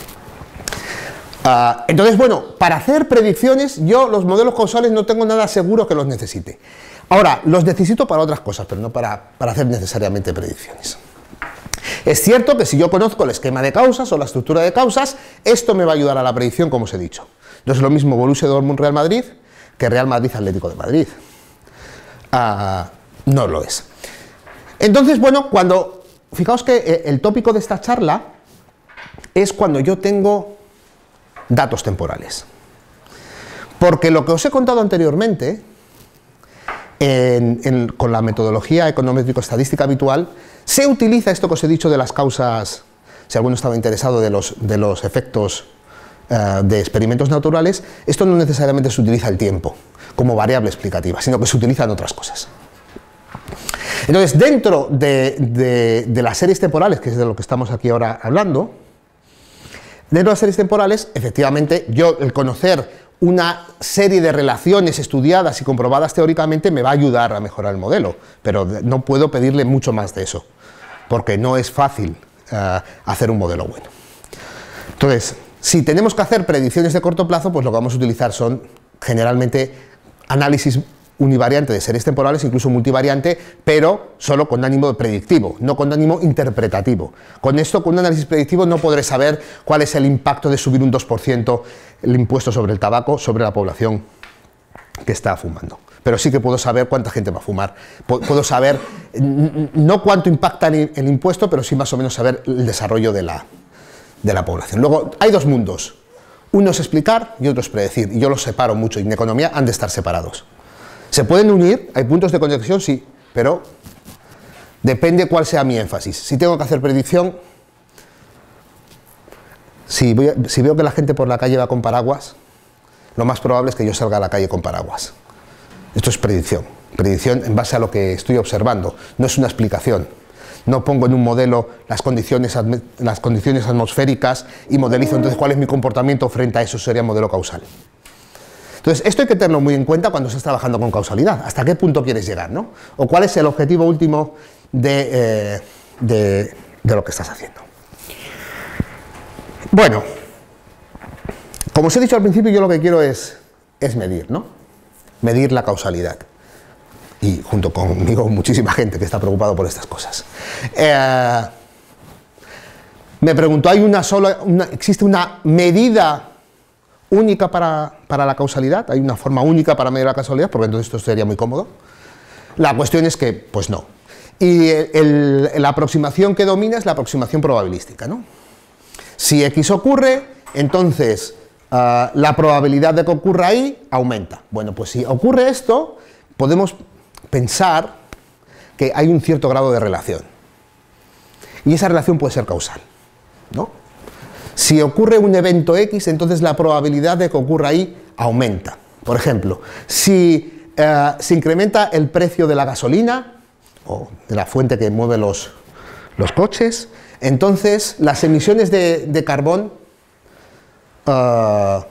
Uh, entonces, bueno, para hacer predicciones, yo los modelos causales no tengo nada seguro que los necesite. Ahora, los necesito para otras cosas, pero no para, para hacer necesariamente predicciones. Es cierto que si yo conozco el esquema de causas o la estructura de causas, esto me va a ayudar a la predicción, como os he dicho. No es lo mismo Borussia Dortmund Real Madrid que Real Madrid Atlético de Madrid. Uh, no lo es. Entonces, bueno, cuando, fijaos que el tópico de esta charla es cuando yo tengo datos temporales. Porque lo que os he contado anteriormente, en, en, con la metodología econométrico-estadística habitual, se utiliza esto que os he dicho de las causas, si alguno estaba interesado de los, de los efectos uh, de experimentos naturales, esto no necesariamente se utiliza el tiempo. como variable explicativa, sino que se utilizan otras cosas. Entonces, dentro de, de, de las series temporales, que es de lo que estamos aquí ahora hablando, dentro de las series temporales, efectivamente, yo el conocer una serie de relaciones estudiadas y comprobadas teóricamente me va a ayudar a mejorar el modelo, pero no puedo pedirle mucho más de eso, porque no es fácil uh, hacer un modelo bueno. Entonces, si tenemos que hacer predicciones de corto plazo, pues lo que vamos a utilizar son generalmente análisis univariante de series temporales, incluso multivariante, pero solo con ánimo predictivo, no con ánimo interpretativo. Con esto, con un análisis predictivo, no podré saber cuál es el impacto de subir un dos por ciento el impuesto sobre el tabaco sobre la población que está fumando. Pero sí que puedo saber cuánta gente va a fumar. Puedo saber, no cuánto impacta el impuesto, pero sí más o menos saber el desarrollo de la, de la población. Luego, hay dos mundos. Uno es explicar y otro es predecir. Y yo los separo mucho, y en economía han de estar separados. ¿Se pueden unir? ¿Hay puntos de conexión? Sí, pero depende cuál sea mi énfasis. Si tengo que hacer predicción, si, voy a, si veo que la gente por la calle va con paraguas, lo más probable es que yo salga a la calle con paraguas. Esto es predicción. Predicción en base a lo que estoy observando, no es una explicación. No pongo en un modelo las condiciones, las condiciones atmosféricas y modelizo entonces cuál es mi comportamiento frente a eso, sería modelo causal. Entonces, esto hay que tenerlo muy en cuenta cuando estás trabajando con causalidad. ¿Hasta qué punto quieres llegar, ¿no? O cuál es el objetivo último de, eh, de, de lo que estás haciendo. Bueno, como os he dicho al principio, yo lo que quiero es, es medir, ¿no? Medir la causalidad. Y junto conmigo muchísima gente que está preocupado por estas cosas. Eh, me pregunto, ¿hay una sola, una, existe una medida única para, para la causalidad? ¿Hay una forma única para medir la causalidad? Porque entonces esto sería muy cómodo. La cuestión es que, pues no. Y el, el, la aproximación que domina es la aproximación probabilística, ¿no? Si X ocurre, entonces uh, la probabilidad de que ocurra ahí aumenta. Bueno, pues si ocurre esto, podemos pensar que hay un cierto grado de relación. Y esa relación puede ser causal, ¿no? Si ocurre un evento X, entonces la probabilidad de que ocurra ahí aumenta. Por ejemplo, si eh, se incrementa el precio de la gasolina, o de la fuente que mueve los, los coches, entonces las emisiones de, de carbón uh,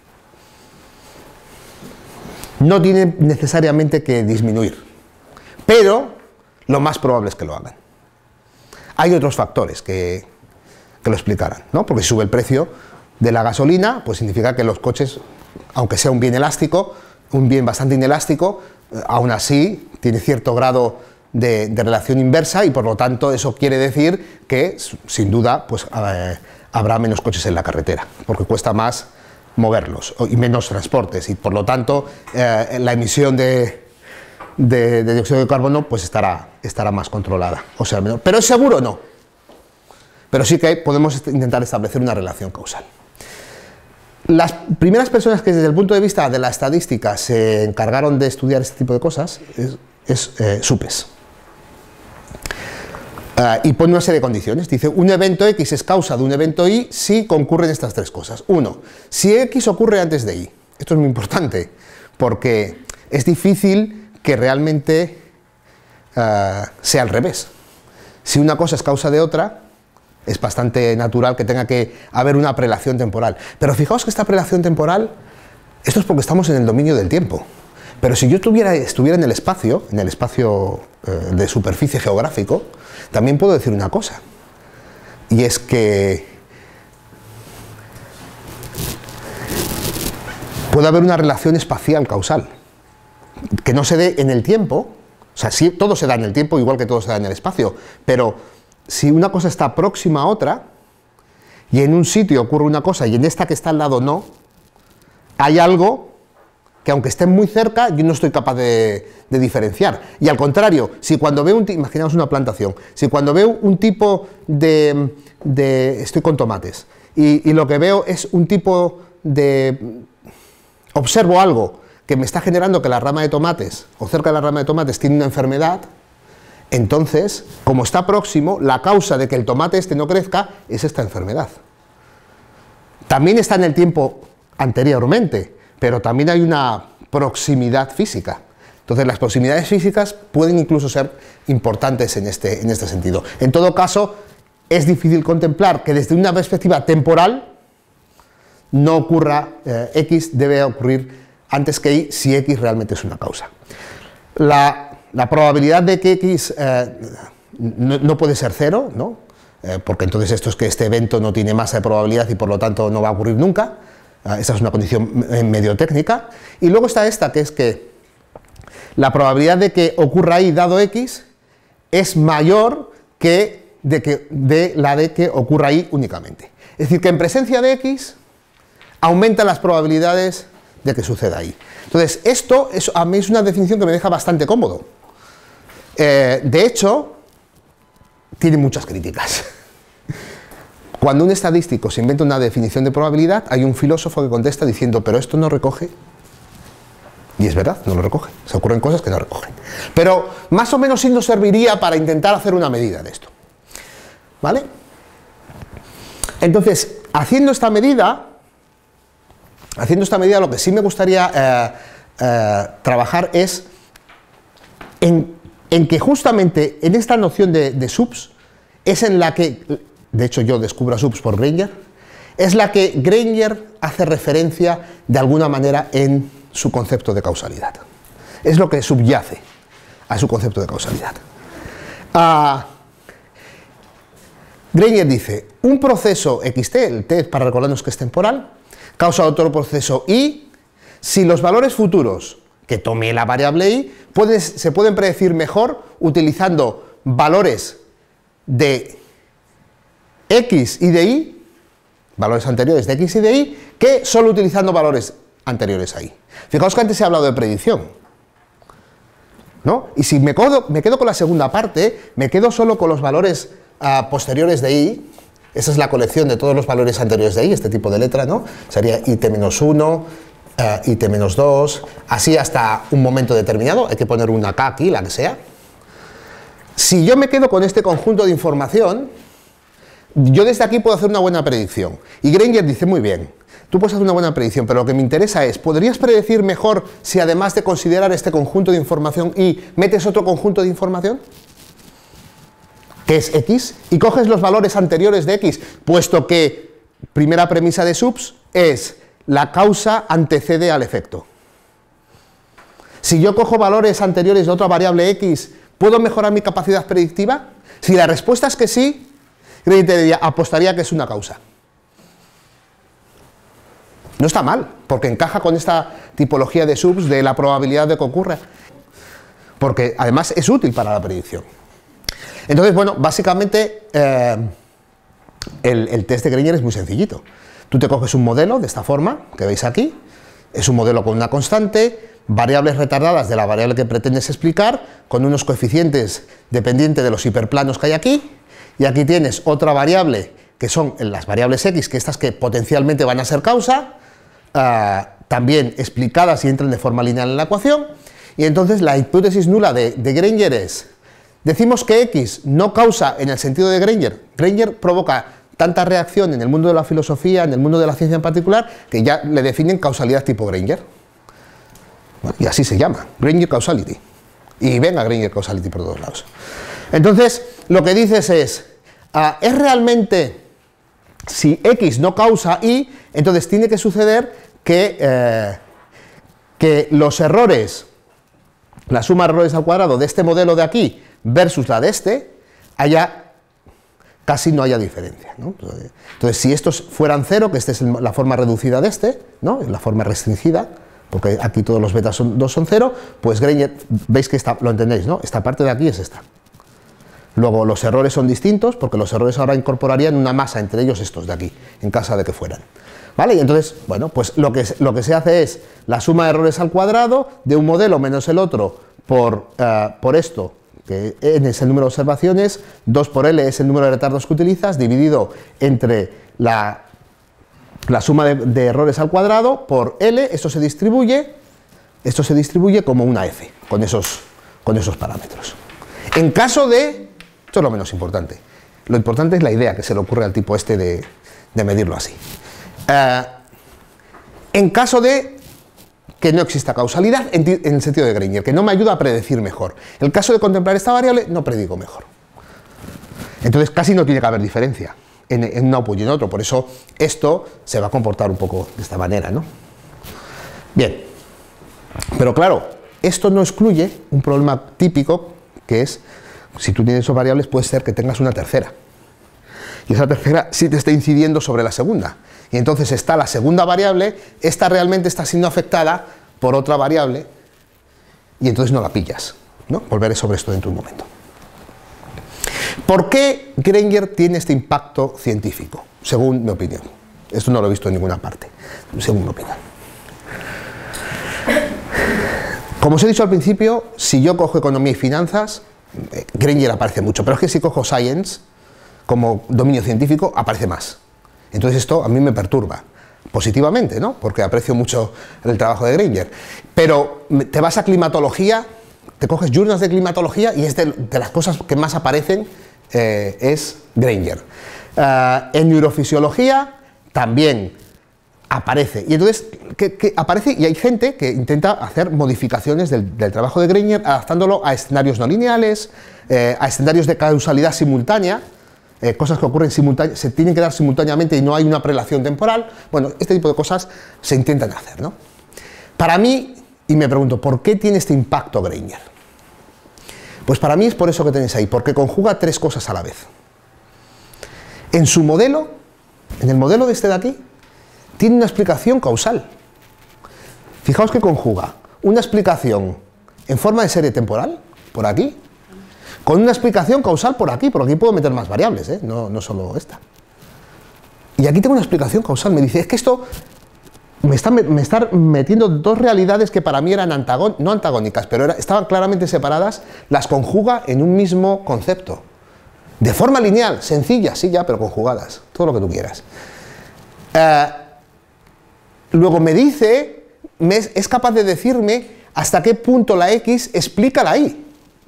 no tienen necesariamente que disminuir, pero lo más probable es que lo hagan. Hay otros factores que... que lo explicaran, ¿no? Porque si sube el precio de la gasolina, pues significa que los coches, aunque sea un bien elástico, un bien bastante inelástico, eh, aún así tiene cierto grado de, de relación inversa y por lo tanto eso quiere decir que sin duda pues, eh, habrá menos coches en la carretera, porque cuesta más moverlos y menos transportes y por lo tanto eh, la emisión de, de, de dióxido de carbono pues estará, estará más controlada, o sea, menor. ¿Pero es seguro? No. Pero sí que podemos intentar establecer una relación causal. Las primeras personas que desde el punto de vista de la estadística se encargaron de estudiar este tipo de cosas es, es eh, Supes. Uh, y pone una serie de condiciones. Dice, un evento X es causa de un evento Y si concurren estas tres cosas. Uno, si X ocurre antes de Y. Esto es muy importante, porque es difícil que realmente uh, sea al revés. Si una cosa es causa de otra, es bastante natural que tenga que haber una prelación temporal. Pero fijaos que esta prelación temporal, esto es porque estamos en el dominio del tiempo. Pero si yo tuviera, estuviera en el espacio, en el espacio eh, de superficie geográfico, también puedo decir una cosa. Y es que puede haber una relación espacial causal, que no se dé en el tiempo. O sea, sí, todo se da en el tiempo, igual que todo se da en el espacio, pero si una cosa está próxima a otra, y en un sitio ocurre una cosa y en esta que está al lado no, hay algo que aunque estén muy cerca, yo no estoy capaz de, de diferenciar. Y al contrario, si cuando veo un tipo, imaginamos una plantación, si cuando veo un tipo de, de estoy con tomates, y, y lo que veo es un tipo de, observo algo que me está generando que la rama de tomates, o cerca de la rama de tomates, tiene una enfermedad, entonces, como está próximo, la causa de que el tomate este no crezca es esta enfermedad. También está en el tiempo anteriormente, pero también hay una proximidad física. Entonces las proximidades físicas pueden incluso ser importantes en este, en este sentido. En todo caso, es difícil contemplar que desde una perspectiva temporal no ocurra eh, X, debe ocurrir antes que Y si X realmente es una causa. La, la probabilidad de que X eh, no, no puede ser cero, ¿no? Eh, porque entonces esto es que este evento no tiene masa de probabilidad y por lo tanto no va a ocurrir nunca. Eh, esa es una condición medio técnica. Y luego está esta, que es que la probabilidad de que ocurra Y dado X es mayor que de, que de la de que ocurra Y únicamente. Es decir, que en presencia de X aumentan las probabilidades de que suceda Y. Entonces, esto es, a mí es una definición que me deja bastante cómodo. Eh, de hecho, tiene muchas críticas. Cuando un estadístico se inventa una definición de probabilidad, hay un filósofo que contesta diciendo, pero esto no recoge. Y es verdad, no lo recoge. Se ocurren cosas que no recogen. Pero más o menos sí nos serviría para intentar hacer una medida de esto. ¿Vale? Entonces, haciendo esta medida, haciendo esta medida, lo que sí me gustaría eh, eh, trabajar es en, en que justamente en esta noción de, de subs es en la que, de hecho yo descubro a subs por Granger, es la que Granger hace referencia de alguna manera en su concepto de causalidad. Es lo que subyace a su concepto de causalidad. Uh, Granger dice, un proceso X T, el T para recordarnos que es temporal, causa otro proceso Y, si los valores futuros que tome la variable Y puedes, se pueden predecir mejor utilizando valores de X y de Y, valores anteriores de X y de Y, que solo utilizando valores anteriores a Y. Fijaos que antes he hablado de predicción, ¿no? Y si me quedo, me quedo con la segunda parte, me quedo solo con los valores uh, posteriores de Y. Esa es la colección de todos los valores anteriores de Y, este tipo de letra, ¿no? Sería I T menos uno, uh, I T menos dos, así hasta un momento determinado, hay que poner una K aquí, la que sea. Si yo me quedo con este conjunto de información, yo desde aquí puedo hacer una buena predicción. Y Granger dice, muy bien, tú puedes hacer una buena predicción, pero lo que me interesa es, ¿podrías predecir mejor si además de considerar este conjunto de información Y, metes otro conjunto de información? Que es X, y coges los valores anteriores de X, puesto que, primera premisa de subs, es la causa antecede al efecto. Si yo cojo valores anteriores de otra variable X, ¿puedo mejorar mi capacidad predictiva? Si la respuesta es que sí, Granger apostaría que es una causa. No está mal, porque encaja con esta tipología de subs de la probabilidad de que ocurra, porque además es útil para la predicción. Entonces, bueno, básicamente eh, el, el test de Granger es muy sencillito. Tú te coges un modelo de esta forma, que veis aquí, es un modelo con una constante, variables retardadas de la variable que pretendes explicar, con unos coeficientes dependientes de los hiperplanos que hay aquí, y aquí tienes otra variable, que son las variables X, que estas que potencialmente van a ser causa, uh, también explicadas y entran de forma lineal en la ecuación, y entonces la hipótesis nula de, de Granger es, decimos que X no causa en el sentido de Granger, Granger provoca tanta reacción en el mundo de la filosofía, en el mundo de la ciencia en particular, que ya le definen causalidad tipo Granger. Bueno, y así se llama, Granger Causality. Y venga Granger Causality por todos lados. Entonces, lo que dices es, uh, es realmente, si X no causa Y, entonces tiene que suceder que, eh, que los errores, la suma de errores al cuadrado de este modelo de aquí versus la de este, haya casi no haya diferencia, ¿no? Entonces, si estos fueran cero, que esta es la forma reducida de este, ¿no? La forma restringida, porque aquí todos los betas son, dos son cero, pues Granger, veis que esta, lo entendéis, ¿no? Esta parte de aquí es esta. Luego los errores son distintos, porque los errores ahora incorporarían una masa, entre ellos estos de aquí, en caso de que fueran. ¿Vale? Y entonces, bueno, pues lo que, lo que se hace es la suma de errores al cuadrado de un modelo menos el otro por, uh, por esto, que n es el número de observaciones, dos por L es el número de retardos que utilizas, dividido entre la, la suma de, de errores al cuadrado por L, esto se distribuye, esto se distribuye como una F, con esos, con esos parámetros. En caso de, esto es lo menos importante, lo importante es la idea que se le ocurre al tipo este de, de medirlo así. Uh, en caso de que no exista causalidad en, en el sentido de Granger, que no me ayuda a predecir mejor. En el caso de contemplar esta variable, no predigo mejor. Entonces casi no tiene que haber diferencia en, en un output y en otro, por eso esto se va a comportar un poco de esta manera, ¿no? Bien, pero claro, esto no excluye un problema típico, que es, si tú tienes dos variables, puede ser que tengas una tercera. Y esa tercera sí te está incidiendo sobre la segunda. Y entonces está la segunda variable, esta realmente está siendo afectada por otra variable, y entonces no la pillas, ¿no? Volveré sobre esto dentro de un momento. ¿Por qué Granger tiene este impacto científico? Según mi opinión. Esto no lo he visto en ninguna parte, según mi opinión. Como os he dicho al principio, si yo cojo economía y finanzas, eh, Granger aparece mucho, pero es que si cojo science como dominio científico, aparece más. Entonces esto a mí me perturba, positivamente, ¿no? Porque aprecio mucho el trabajo de Granger. Pero te vas a climatología, te coges journals de climatología y es de, de las cosas que más aparecen, eh, es Granger. Uh, en neurofisiología también aparece. Y entonces, que, que aparece y hay gente que intenta hacer modificaciones del, del trabajo de Granger, adaptándolo a escenarios no lineales, eh, a escenarios de causalidad simultánea, eh, cosas que ocurren simultáneamente, se tienen que dar simultáneamente y no hay una prelación temporal. Bueno, este tipo de cosas se intentan hacer, ¿no? Para mí, y me pregunto, ¿por qué tiene este impacto Granger? Pues para mí es por eso que tenéis ahí, porque conjuga tres cosas a la vez. En su modelo, en el modelo de este de aquí, tiene una explicación causal. Fijaos que conjuga una explicación en forma de serie temporal, por aquí, con una explicación causal por aquí, por aquí puedo meter más variables, ¿eh? no, no solo esta. Y aquí tengo una explicación causal, me dice, es que esto me está, me está metiendo dos realidades que para mí eran antagón, no antagónicas, pero era, estaban claramente separadas, las conjuga en un mismo concepto. De forma lineal, sencilla, sí ya, pero conjugadas, todo lo que tú quieras. Eh, luego me dice, me es, es capaz de decirme hasta qué punto la X explica la Y.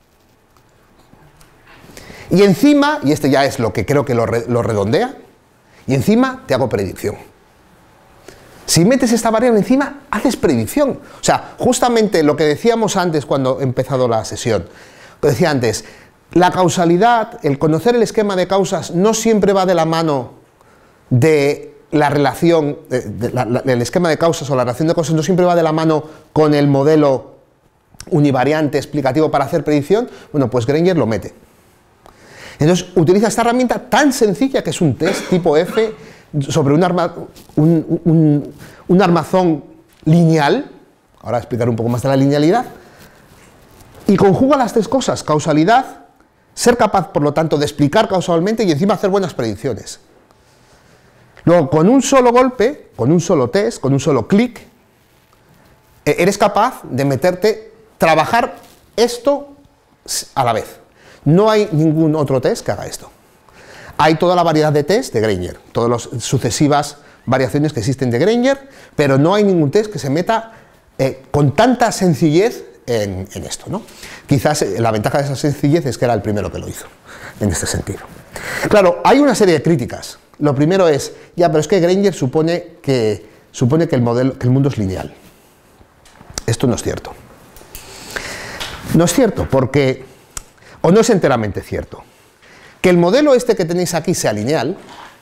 Y encima, y este ya es lo que creo que lo, re, lo redondea, y encima te hago predicción. Si metes esta variable encima, haces predicción. O sea, justamente lo que decíamos antes cuando he empezado la sesión, lo decía antes, la causalidad, el conocer el esquema de causas no siempre va de la mano de la relación, de, de la, la, el esquema de causas o la relación de causas no siempre va de la mano con el modelo univariante explicativo para hacer predicción. Bueno, pues Granger lo mete. Entonces utiliza esta herramienta tan sencilla que es un test tipo F sobre un, arma, un, un, un armazón lineal, ahora explicaré un poco más de la linealidad, y conjuga las tres cosas, causalidad, ser capaz por lo tanto de explicar causalmente y encima hacer buenas predicciones. Luego con un solo golpe, con un solo test, con un solo clic, eres capaz de meterte, trabajar esto a la vez. No hay ningún otro test que haga esto. Hay toda la variedad de test de Granger, todas las sucesivas variaciones que existen de Granger, pero no hay ningún test que se meta eh, con tanta sencillez en, en esto, ¿no? Quizás eh, la ventaja de esa sencillez es que era el primero que lo hizo, en este sentido. Claro, hay una serie de críticas. Lo primero es, ya, pero es que Granger supone que, supone que, el, modelo, que el mundo es lineal. Esto no es cierto. No es cierto, porque... o no es enteramente cierto. Que el modelo este que tenéis aquí sea lineal,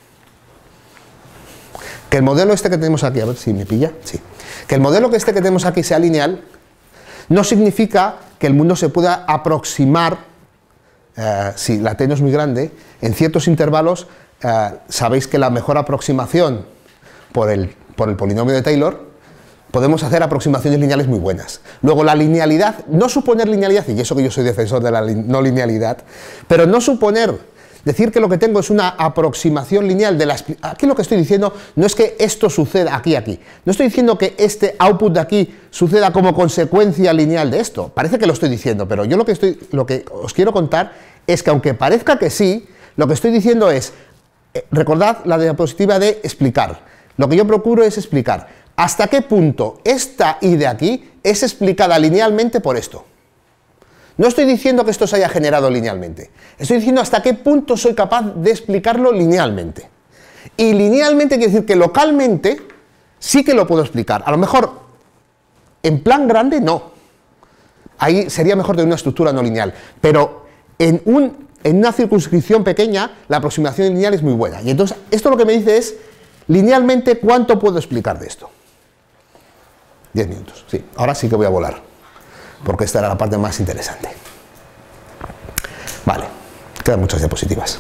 que el modelo este que tenemos aquí, a ver si me pilla, sí, que el modelo que este que tenemos aquí sea lineal, no significa que el mundo se pueda aproximar, eh, si la t no es muy grande, en ciertos intervalos, eh, sabéis que la mejor aproximación por el, por el polinomio de Taylor, podemos hacer aproximaciones lineales muy buenas. Luego la linealidad, no suponer linealidad, y eso que yo soy defensor de la no linealidad, pero no suponer, decir que lo que tengo es una aproximación lineal de la... Aquí lo que estoy diciendo no es que esto suceda aquí, aquí. No estoy diciendo que este output de aquí suceda como consecuencia lineal de esto. Parece que lo estoy diciendo, pero yo lo que, estoy, lo que os quiero contar es que aunque parezca que sí, lo que estoy diciendo es, eh, recordad la diapositiva de explicar. Lo que yo procuro es explicar hasta qué punto esta y de aquí es explicada linealmente por esto. No estoy diciendo que esto se haya generado linealmente, estoy diciendo hasta qué punto soy capaz de explicarlo linealmente. Y linealmente quiere decir que localmente sí que lo puedo explicar. A lo mejor En plan grande, no. Ahí sería mejor tener una estructura no lineal. Pero en, un, en una circunscripción pequeña, la aproximación lineal es muy buena. Y entonces, esto lo que me dice es, linealmente, ¿cuánto puedo explicar de esto? diez minutos, sí. Ahora sí que voy a volar, porque esta era la parte más interesante. Vale, quedan muchas diapositivas.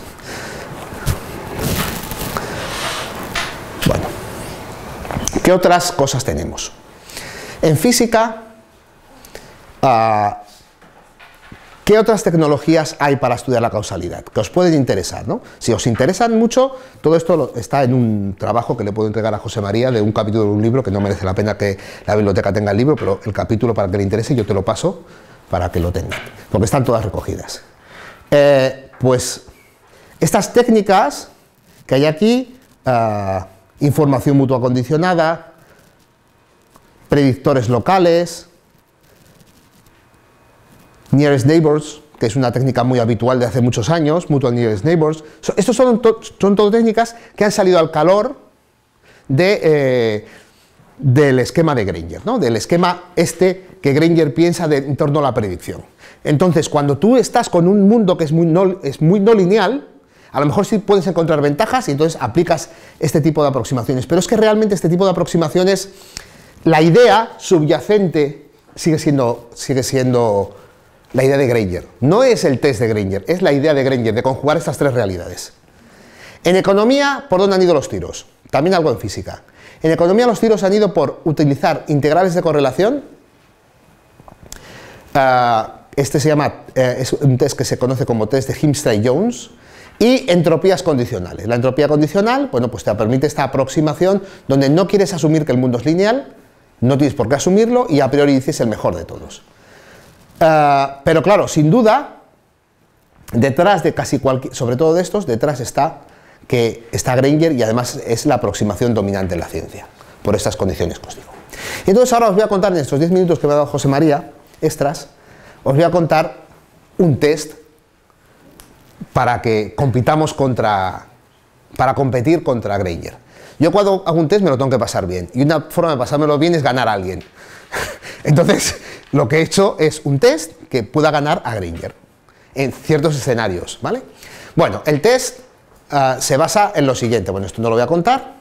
Bueno, ¿qué otras cosas tenemos? En física, uh, ¿qué otras tecnologías hay para estudiar la causalidad? Que os pueden interesar, ¿no? Si os interesan mucho, todo esto lo, está en un trabajo que le puedo entregar a José María de un capítulo de un libro, que no merece la pena que la biblioteca tenga el libro, pero el capítulo, para que le interese, yo te lo paso para que lo tengan, porque están todas recogidas. Eh, pues estas técnicas que hay aquí, uh, información mutua condicionada, predictores locales, nearest neighbors, que es una técnica muy habitual de hace muchos años, mutual nearest neighbors. Estos son, to, son todo técnicas que han salido al calor de, eh, del esquema de Granger, ¿no? Del esquema este que Granger piensa de, en torno a la predicción. Entonces, cuando tú estás con un mundo que es muy no, es muy no lineal, a lo mejor sí puedes encontrar ventajas y entonces aplicas este tipo de aproximaciones. Pero es que realmente este tipo de aproximaciones, la idea subyacente sigue siendo, sigue siendo la idea de Granger. No es el test de Granger, es la idea de Granger, de conjugar estas tres realidades. En economía, ¿por dónde han ido los tiros? También algo en física. En economía los tiros han ido por utilizar integrales de correlación. Uh, este se llama, uh, es un test que se conoce como test de Himstra-Jones. Y entropías condicionales. La entropía condicional, bueno, pues te permite esta aproximación donde no quieres asumir que el mundo es lineal, no tienes por qué asumirlo y a priori dices el mejor de todos. Uh, pero claro, sin duda, detrás de casi cualquier, sobre todo de estos, detrás está que está Granger y además es la aproximación dominante en la ciencia, por estas condiciones que os digo. Y entonces ahora os voy a contar en estos diez minutos que me ha dado José María, extras, os voy a contar un test para que compitamos contra, para competir contra Granger. Yo cuando hago un test me lo tengo que pasar bien, y una forma de pasármelo bien es ganar a alguien. Entonces, lo que he hecho es un test que pueda ganar a Granger, en ciertos escenarios, ¿vale? Bueno, el test uh, se basa en lo siguiente, bueno, esto no lo voy a contar,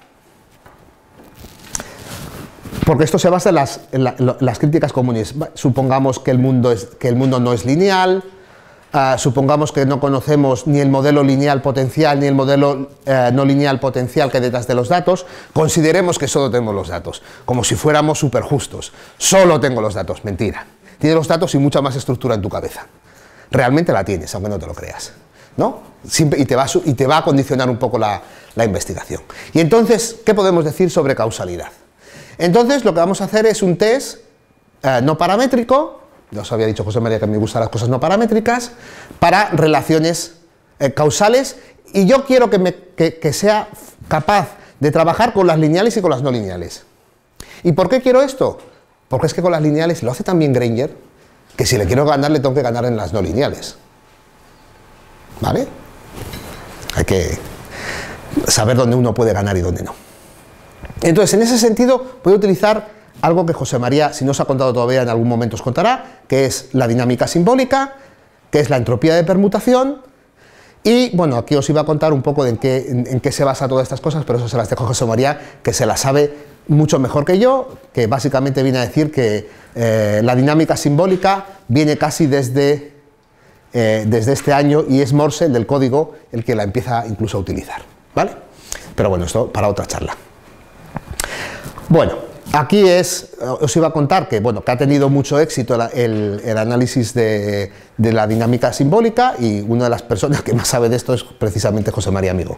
porque esto se basa en las, en la, en las críticas comunes. Supongamos que el mundo, es, que el mundo no es lineal. Uh, supongamos que no conocemos ni el modelo lineal potencial ni el modelo uh, no lineal potencial que hay detrás de los datos, consideremos que solo tenemos los datos, como si fuéramos súper justos. Solo tengo los datos, mentira. Tienes los datos y mucha más estructura en tu cabeza. Realmente la tienes, aunque no te lo creas, ¿no? Siempre, y, te va a, y te va a condicionar un poco la, la investigación. Y entonces, ¿qué podemos decir sobre causalidad? Entonces, lo que vamos a hacer es un test uh, no paramétrico. Ya os había dicho José María que me gustan las cosas no paramétricas, para relaciones eh, causales, y yo quiero que, me, que, que sea capaz de trabajar con las lineales y con las no lineales. ¿Y por qué quiero esto? Porque es que con las lineales lo hace tan bien Granger, que si le quiero ganar, le tengo que ganar en las no lineales. ¿Vale? Hay que saber dónde uno puede ganar y dónde no. Entonces, en ese sentido, voy a utilizar algo que José María, si no os ha contado todavía, en algún momento os contará, que es la dinámica simbólica, que es la entropía de permutación, y bueno, aquí os iba a contar un poco de en qué, en, en qué se basa todas estas cosas, pero eso se las dejo a José María, que se las sabe mucho mejor que yo, que básicamente viene a decir que eh, la dinámica simbólica viene casi desde, eh, desde este año, y es Morse, el del código, el que la empieza incluso a utilizar, ¿vale? Pero bueno, esto para otra charla. Bueno, aquí es, os iba a contar que, bueno, que ha tenido mucho éxito el, el, el análisis de, de la dinámica simbólica, y una de las personas que más sabe de esto es precisamente José María Amigo.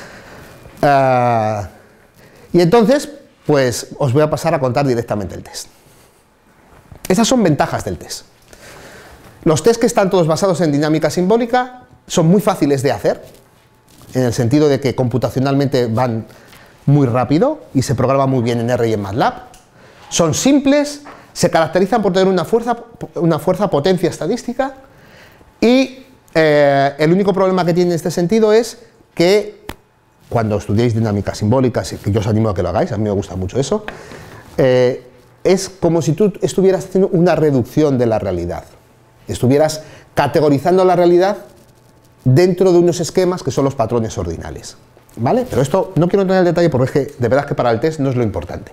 Uh, y entonces, pues os voy a pasar a contar directamente el test. Esas son ventajas del test. Los test que están todos basados en dinámica simbólica son muy fáciles de hacer, en el sentido de que computacionalmente van muy rápido y se programa muy bien en R y en MATLAB. Son simples, se caracterizan por tener una fuerza, una fuerza potencia estadística, y eh, el único problema que tiene en este sentido es que cuando estudiéis dinámica simbólica, que yo os animo a que lo hagáis, a mí me gusta mucho eso, eh, es como si tú estuvieras haciendo una reducción de la realidad. Estuvieras categorizando la realidad dentro de unos esquemas que son los patrones ordinales, ¿vale? Pero esto no quiero entrar en el detalle porque es que de verdad que para el test no es lo importante.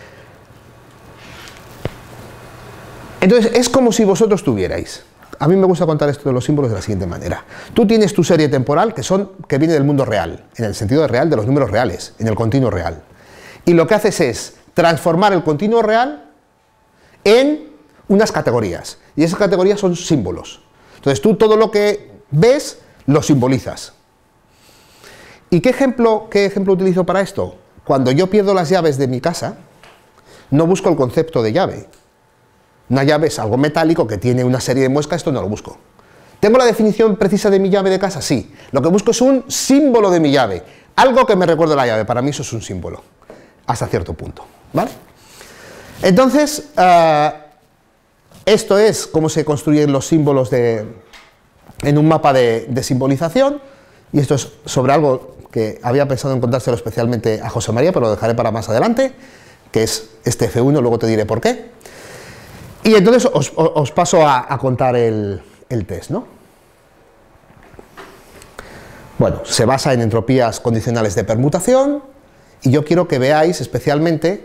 Entonces, es como si vosotros tuvierais, a mí me gusta contar esto de los símbolos de la siguiente manera. Tú tienes tu serie temporal que, son, que viene del mundo real, en el sentido real de los números reales, en el continuo real. Y lo que haces es transformar el continuo real en unas categorías. Y esas categorías son símbolos. Entonces tú todo lo que ves lo simbolizas. ¿Y qué ejemplo, qué ejemplo utilizo para esto? Cuando yo pierdo las llaves de mi casa, no busco el concepto de llave. Una llave es algo metálico que tiene una serie de muescas, esto no lo busco. ¿Tengo la definición precisa de mi llave de casa? Sí. Lo que busco es un símbolo de mi llave. Algo que me recuerde la llave. Para mí eso es un símbolo. Hasta cierto punto. ¿Vale? Entonces, uh, esto es cómo se construyen los símbolos de, en un mapa de, de simbolización. Y esto es sobre algo que había pensado en contárselo especialmente a José María, pero lo dejaré para más adelante, que es este F uno, luego te diré por qué. Y entonces os, os paso a, a contar el, el test, ¿no? Bueno, se basa en entropías condicionales de permutación y yo quiero que veáis especialmente,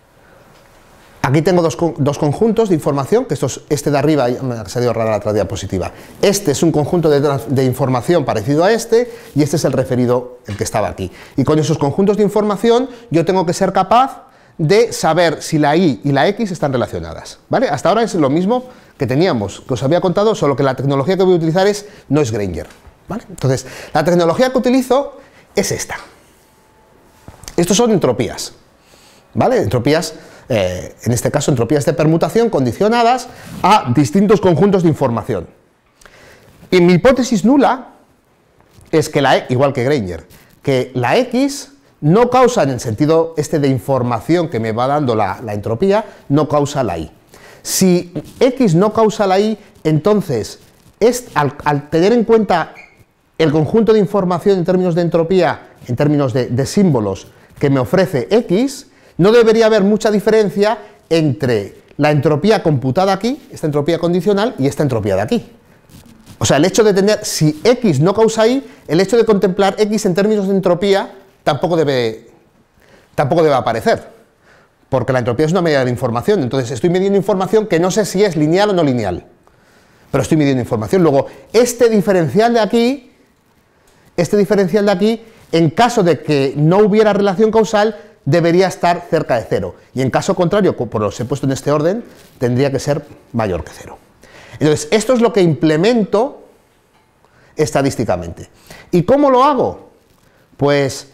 aquí tengo dos, dos conjuntos de información, que esto es, este de arriba, me ha salido rara la otra diapositiva, este es un conjunto de, de información parecido a este y este es el referido, el que estaba aquí. Y con esos conjuntos de información yo tengo que ser capaz de saber si la Y y la X están relacionadas, ¿vale? Hasta ahora es lo mismo que teníamos, que os había contado, solo que la tecnología que voy a utilizar es, no es Granger, ¿vale? Entonces, la tecnología que utilizo es esta. Estos son entropías, ¿vale? Entropías, eh, en este caso, entropías de permutación condicionadas a distintos conjuntos de información. Y mi hipótesis nula es que la, igual que Granger, que la X no causa, en el sentido este de información que me va dando la, la entropía, no causa la Y. Si X no causa la Y, entonces, es, al, al tener en cuenta el conjunto de información en términos de entropía, en términos de, de símbolos que me ofrece X, no debería haber mucha diferencia entre la entropía computada aquí, esta entropía condicional, y esta entropía de aquí. O sea, el hecho de tener, si X no causa Y, el hecho de contemplar X en términos de entropía tampoco debe, tampoco debe aparecer, porque la entropía es una medida de información, entonces estoy midiendo información que no sé si es lineal o no lineal, pero estoy midiendo información. Luego, este diferencial de aquí, este diferencial de aquí, en caso de que no hubiera relación causal, debería estar cerca de cero, y en caso contrario, por los he puesto en este orden, tendría que ser mayor que cero. Entonces, esto es lo que implemento estadísticamente. ¿Y cómo lo hago? Pues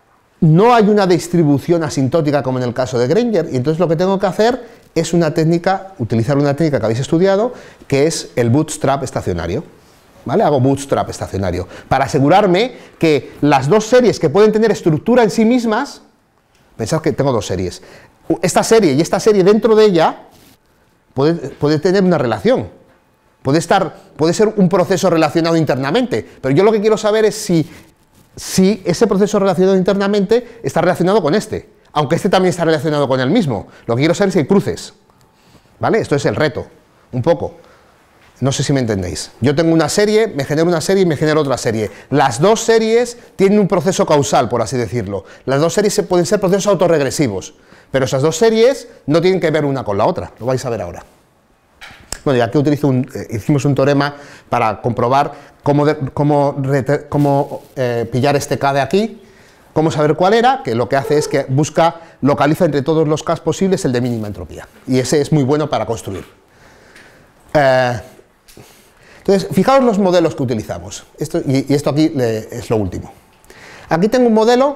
no hay una distribución asintótica como en el caso de Granger, y entonces lo que tengo que hacer es una técnica, utilizar una técnica que habéis estudiado, que es el bootstrap estacionario. ¿Vale? Hago bootstrap estacionario, para asegurarme que las dos series que pueden tener estructura en sí mismas, pensad que tengo dos series, esta serie y esta serie dentro de ella puede, puede tener una relación, puede, estar, puede ser un proceso relacionado internamente, pero yo lo que quiero saber es si si ese proceso relacionado internamente está relacionado con este, aunque este también está relacionado con el mismo. Lo que quiero saber es si hay cruces, ¿vale? Esto es el reto, un poco. No sé si me entendéis. Yo tengo una serie, me genero una serie y me genero otra serie. Las dos series tienen un proceso causal, por así decirlo. Las dos series pueden ser procesos autorregresivos, pero esas dos series no tienen que ver una con la otra, lo vais a ver ahora. Bueno, y aquí utilizo un, eh, hicimos un teorema para comprobar cómo, de, cómo, rete, cómo eh, pillar este K de aquí, cómo saber cuál era, que lo que hace es que busca, localiza entre todos los K posibles el de mínima entropía, y ese es muy bueno para construir. Eh, entonces, fijaos los modelos que utilizamos, esto, y, y esto aquí le, es lo último. Aquí tengo un modelo,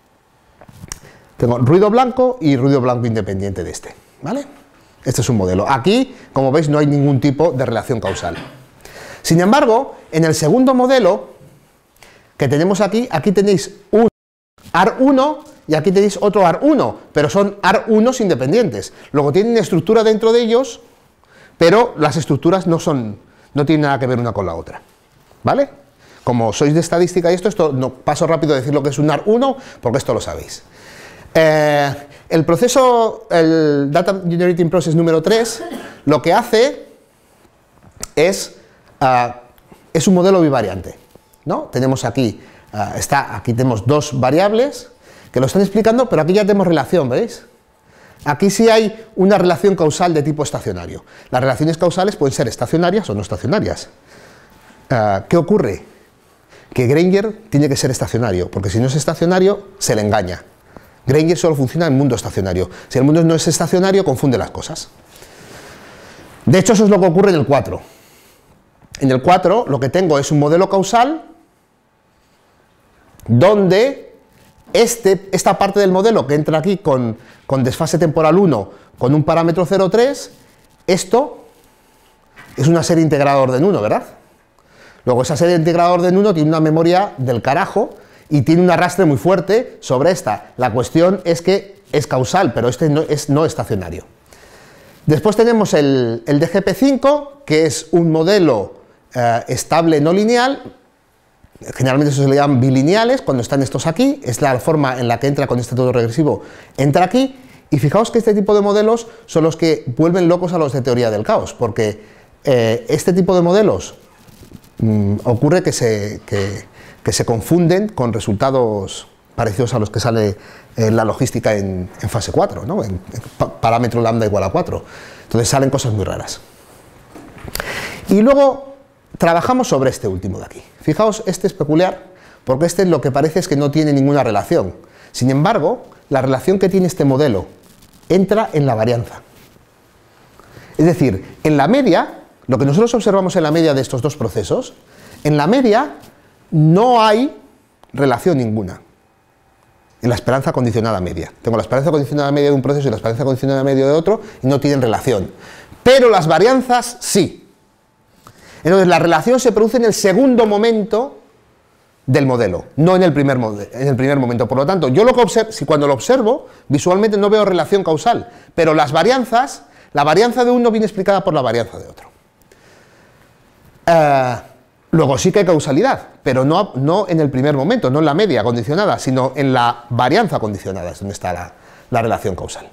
tengo ruido blanco y ruido blanco independiente de este, ¿vale? Este es un modelo. Aquí, como veis, no hay ningún tipo de relación causal. Sin embargo, en el segundo modelo que tenemos aquí, aquí tenéis un A R uno y aquí tenéis otro A R uno, pero son A R unos independientes. Luego tienen estructura dentro de ellos, pero las estructuras no son, no tienen nada que ver una con la otra, ¿vale? Como sois de estadística y esto, esto no paso rápido a decir lo que es un A R uno, porque esto lo sabéis. Eh, el proceso, el Data Generating Process número tres, lo que hace es, uh, es un modelo bivariante, ¿no? Tenemos aquí, uh, está, aquí tenemos dos variables que lo están explicando, pero aquí ya tenemos relación, ¿veis? Aquí sí hay una relación causal de tipo estacionario. Las relaciones causales pueden ser estacionarias o no estacionarias. Uh, ¿Qué ocurre? Que Granger tiene que ser estacionario, porque si no es estacionario, se le engaña. Granger solo funciona en el mundo estacionario. Si el mundo no es estacionario, confunde las cosas. De hecho, eso es lo que ocurre en el cuatro. En el cuatro lo que tengo es un modelo causal donde este, esta parte del modelo que entra aquí con, con desfase temporal uno, con un parámetro cero coma tres, esto es una serie integrada de orden uno, ¿verdad? Luego esa serie integrada de orden uno tiene una memoria del carajo y tiene un arrastre muy fuerte sobre esta. La cuestión es que es causal, pero este no es no estacionario. Después tenemos el, el D G P cinco, que es un modelo eh, estable no lineal. Generalmente eso se le llaman bilineales cuando están estos aquí. Es la forma en la que entra con este todo regresivo, entra aquí. Y fijaos que este tipo de modelos son los que vuelven locos a los de teoría del caos, porque eh, este tipo de modelos mmm, ocurre que se... Que, que se confunden con resultados parecidos a los que sale eh, la logística en, en fase cuatro, ¿no? en, en parámetro lambda igual a cuatro. Entonces salen cosas muy raras. Y luego trabajamos sobre este último de aquí. Fijaos, este es peculiar, porque este lo que parece es que no tiene ninguna relación. Sin embargo, la relación que tiene este modelo entra en la varianza. Es decir, en la media, lo que nosotros observamos en la media de estos dos procesos, en la media no hay relación ninguna en la esperanza condicionada media. Tengo la esperanza condicionada media de un proceso y la esperanza condicionada media de otro y no tienen relación. Pero las varianzas sí. Entonces la relación se produce en el segundo momento del modelo, no en el primer, en el primer momento. Por lo tanto, yo lo que observo, si cuando lo observo, visualmente no veo relación causal, pero las varianzas, la varianza de uno viene explicada por la varianza de otro. Uh, Luego sí que hay causalidad, pero no, no en el primer momento, no en la media condicionada, sino en la varianza condicionada, es donde está la, la relación causal.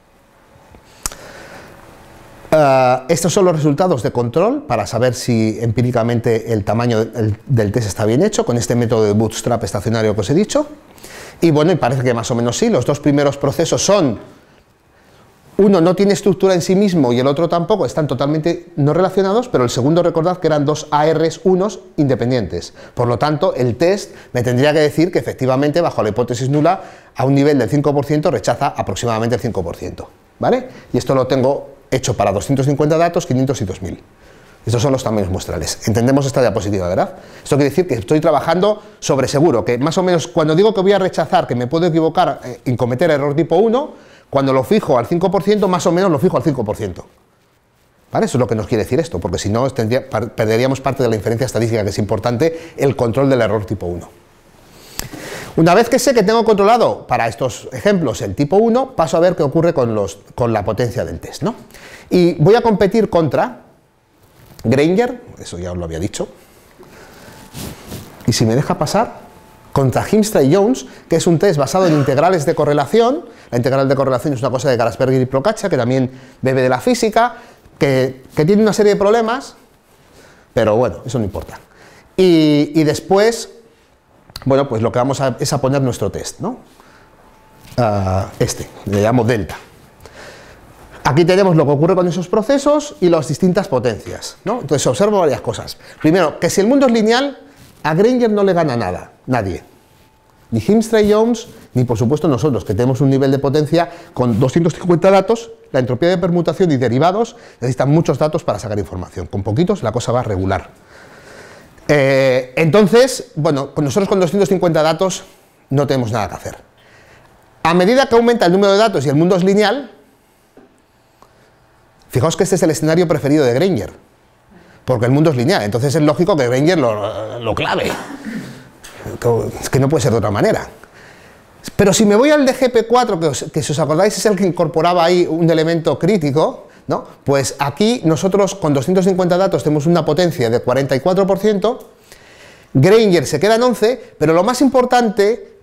Uh, estos son los resultados de control para saber si empíricamente el tamaño del, del test está bien hecho, con este método de bootstrap estacionario que os he dicho. Y bueno, y parece que más o menos sí, los dos primeros procesos son... Uno no tiene estructura en sí mismo y el otro tampoco, están totalmente no relacionados, pero el segundo recordad que eran dos A Rs unos independientes. Por lo tanto, el test me tendría que decir que efectivamente, bajo la hipótesis nula, a un nivel del cinco por ciento rechaza aproximadamente el cinco por ciento. ¿Vale? Y esto lo tengo hecho para doscientos cincuenta datos, quinientos y dos mil. Estos son los tamaños muestrales. Entendemos esta diapositiva, ¿verdad? Esto quiere decir que estoy trabajando sobre seguro, que más o menos cuando digo que voy a rechazar, que me puedo equivocar eh, en cometer error tipo uno, cuando lo fijo al cinco por ciento, más o menos lo fijo al cinco por ciento. ¿Vale? Eso es lo que nos quiere decir esto, porque si no tendría, perderíamos parte de la inferencia estadística, que es importante, el control del error tipo uno. Una vez que sé que tengo controlado para estos ejemplos el tipo uno, paso a ver qué ocurre con, los, con la potencia del test, ¿no? Y voy a competir contra Granger, eso ya os lo había dicho, y si me deja pasar, contra Hiemstra y Jones, que es un test basado en integrales de correlación. La integral de correlación es una cosa de Karasperger y Procaccia, que también bebe de la física, que, que tiene una serie de problemas, pero bueno, eso no importa. Y, y después, bueno, pues lo que vamos a es a poner nuestro test, ¿no? Uh, este, le llamo delta. Aquí tenemos lo que ocurre con esos procesos y las distintas potencias, ¿no? Entonces observo varias cosas. Primero, que si el mundo es lineal, a Granger no le gana nada, nadie. Ni Hiemstra y Jones, ni por supuesto nosotros, que tenemos un nivel de potencia con doscientos cincuenta datos, la entropía de permutación y derivados necesitan muchos datos para sacar información. Con poquitos la cosa va regular. Eh, entonces, bueno, con nosotros con doscientos cincuenta datos no tenemos nada que hacer. A medida que aumenta el número de datos y el mundo es lineal, fijaos que este es el escenario preferido de Granger, porque el mundo es lineal, entonces es lógico que Granger lo, lo clave. Es que no puede ser de otra manera. Pero si me voy al D G P cuatro, que, os, que si os acordáis es el que incorporaba ahí un elemento crítico, ¿no? Pues aquí nosotros con doscientos cincuenta datos tenemos una potencia de cuarenta y cuatro por ciento, Granger se queda en once, pero lo más importante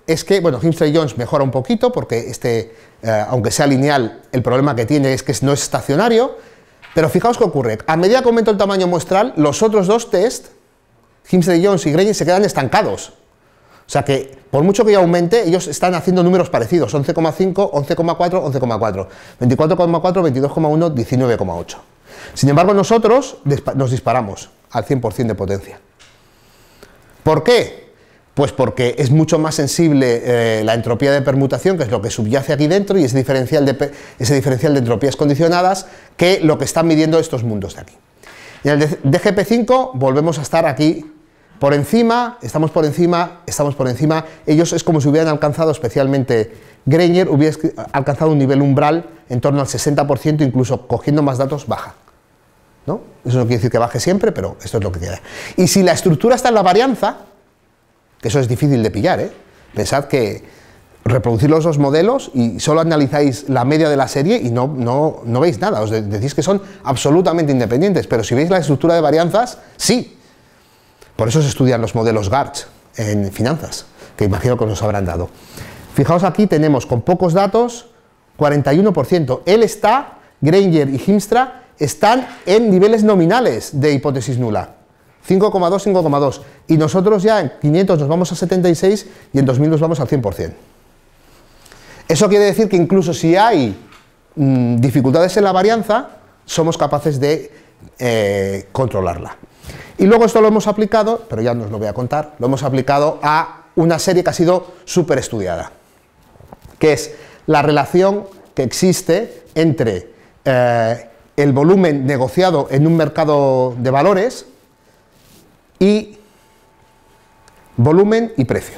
es que, bueno, Hiemstra y Jones mejora un poquito porque este, eh, aunque sea lineal, el problema que tiene es que no es estacionario, pero fijaos qué ocurre. A medida que aumenta el tamaño muestral, los otros dos test, Hiemstra y Jones y Granger, se quedan estancados. O sea que, por mucho que yo aumente, ellos están haciendo números parecidos, once coma cinco, once coma cuatro, once coma cuatro, veinticuatro coma cuatro, veintidós coma uno, diecinueve coma ocho. Sin embargo, nosotros nos disparamos al cien por cien de potencia. ¿Por qué? Pues porque es mucho más sensible eh, la entropía de permutación, que es lo que subyace aquí dentro, y ese diferencial de, ese diferencial de entropías condicionadas, que lo que están midiendo estos mundos de aquí. En el D G P cinco volvemos a estar aquí por encima, estamos por encima, estamos por encima. Ellos es como si hubieran alcanzado, especialmente Granger, hubiera alcanzado un nivel umbral en torno al sesenta por ciento, incluso cogiendo más datos baja, ¿no? Eso no quiere decir que baje siempre, pero esto es lo que queda. Y si la estructura está en la varianza, que eso es difícil de pillar, ¿eh? Pensad que reproducir los dos modelos y solo analizáis la media de la serie y no, no, no veis nada, os de decís que son absolutamente independientes, pero si veis la estructura de varianzas, sí. Por eso se estudian los modelos Garch en finanzas, que imagino que os habrán dado. Fijaos, aquí tenemos con pocos datos cuarenta y uno por ciento. Él está, Granger y Hiemstra, están en niveles nominales de hipótesis nula. cinco coma dos, cinco coma dos. Y nosotros ya en quinientos nos vamos a setenta y seis y en dos mil nos vamos al cien por cien. Eso quiere decir que incluso si hay mmm, dificultades en la varianza, somos capaces de eh, controlarla. Y luego esto lo hemos aplicado, pero ya no os lo voy a contar, lo hemos aplicado a una serie que ha sido súper estudiada, que es la relación que existe entre eh, el volumen negociado en un mercado de valores y volumen y precio.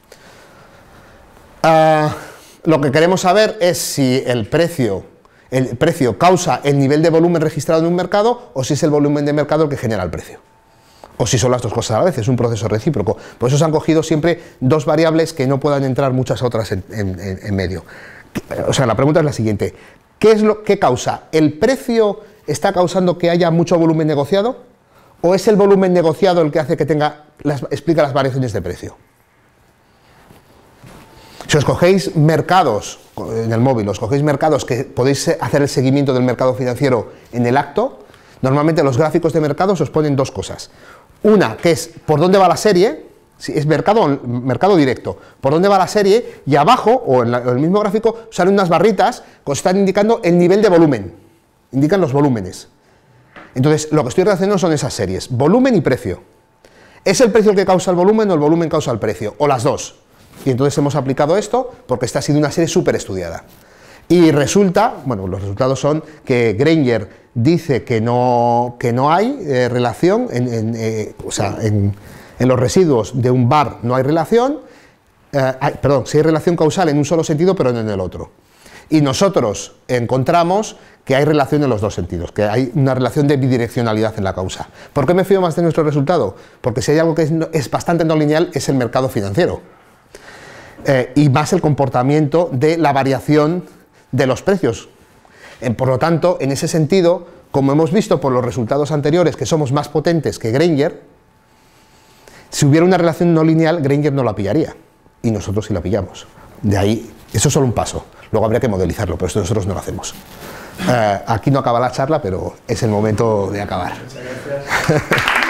Uh, lo que queremos saber es si el precio, el precio causa el nivel de volumen registrado en un mercado o si es el volumen de mercado el que genera el precio. O si son las dos cosas a la vez, es un proceso recíproco. Por eso se han cogido siempre dos variables que no puedan entrar muchas otras en, en, en medio. O sea, la pregunta es la siguiente: ¿qué es lo que causa? ¿El precio está causando que haya mucho volumen negociado? ¿O es el volumen negociado el que hace que tenga, las, explica las variaciones de precio? Si os cogéis mercados, en el móvil, os cogéis mercados que podéis hacer el seguimiento del mercado financiero en el acto, normalmente los gráficos de mercados os ponen dos cosas. Una, que es por dónde va la serie, si es mercado, mercado directo, por dónde va la serie, y abajo, o en, la, en el mismo gráfico, salen unas barritas que os están indicando el nivel de volumen, indican los volúmenes. Entonces, lo que estoy relacionando son esas series, volumen y precio. ¿Es el precio el que causa el volumen o el volumen causa el precio? O las dos. Y entonces hemos aplicado esto porque esta ha sido una serie súper estudiada. Y resulta, bueno, los resultados son que Granger dice que no, que no hay eh, relación, en, en, eh, o sea, en, en los residuos de un bar no hay relación, eh, hay, perdón, sí hay relación causal en un solo sentido, pero no en el otro. Y nosotros encontramos que hay relación en los dos sentidos, que hay una relación de bidireccionalidad en la causa. ¿Por qué me fío más de nuestro resultado? Porque si hay algo que es, es bastante no lineal, es el mercado financiero. Eh, y más el comportamiento de la variación de los precios. Eh, por lo tanto, en ese sentido, como hemos visto por los resultados anteriores, que somos más potentes que Granger, si hubiera una relación no lineal, Granger no la pillaría, y nosotros sí la pillamos. De ahí, eso es solo un paso, luego habría que modelizarlo, pero esto nosotros no lo hacemos. Eh, aquí no acaba la charla, pero es el momento de acabar. Muchas gracias.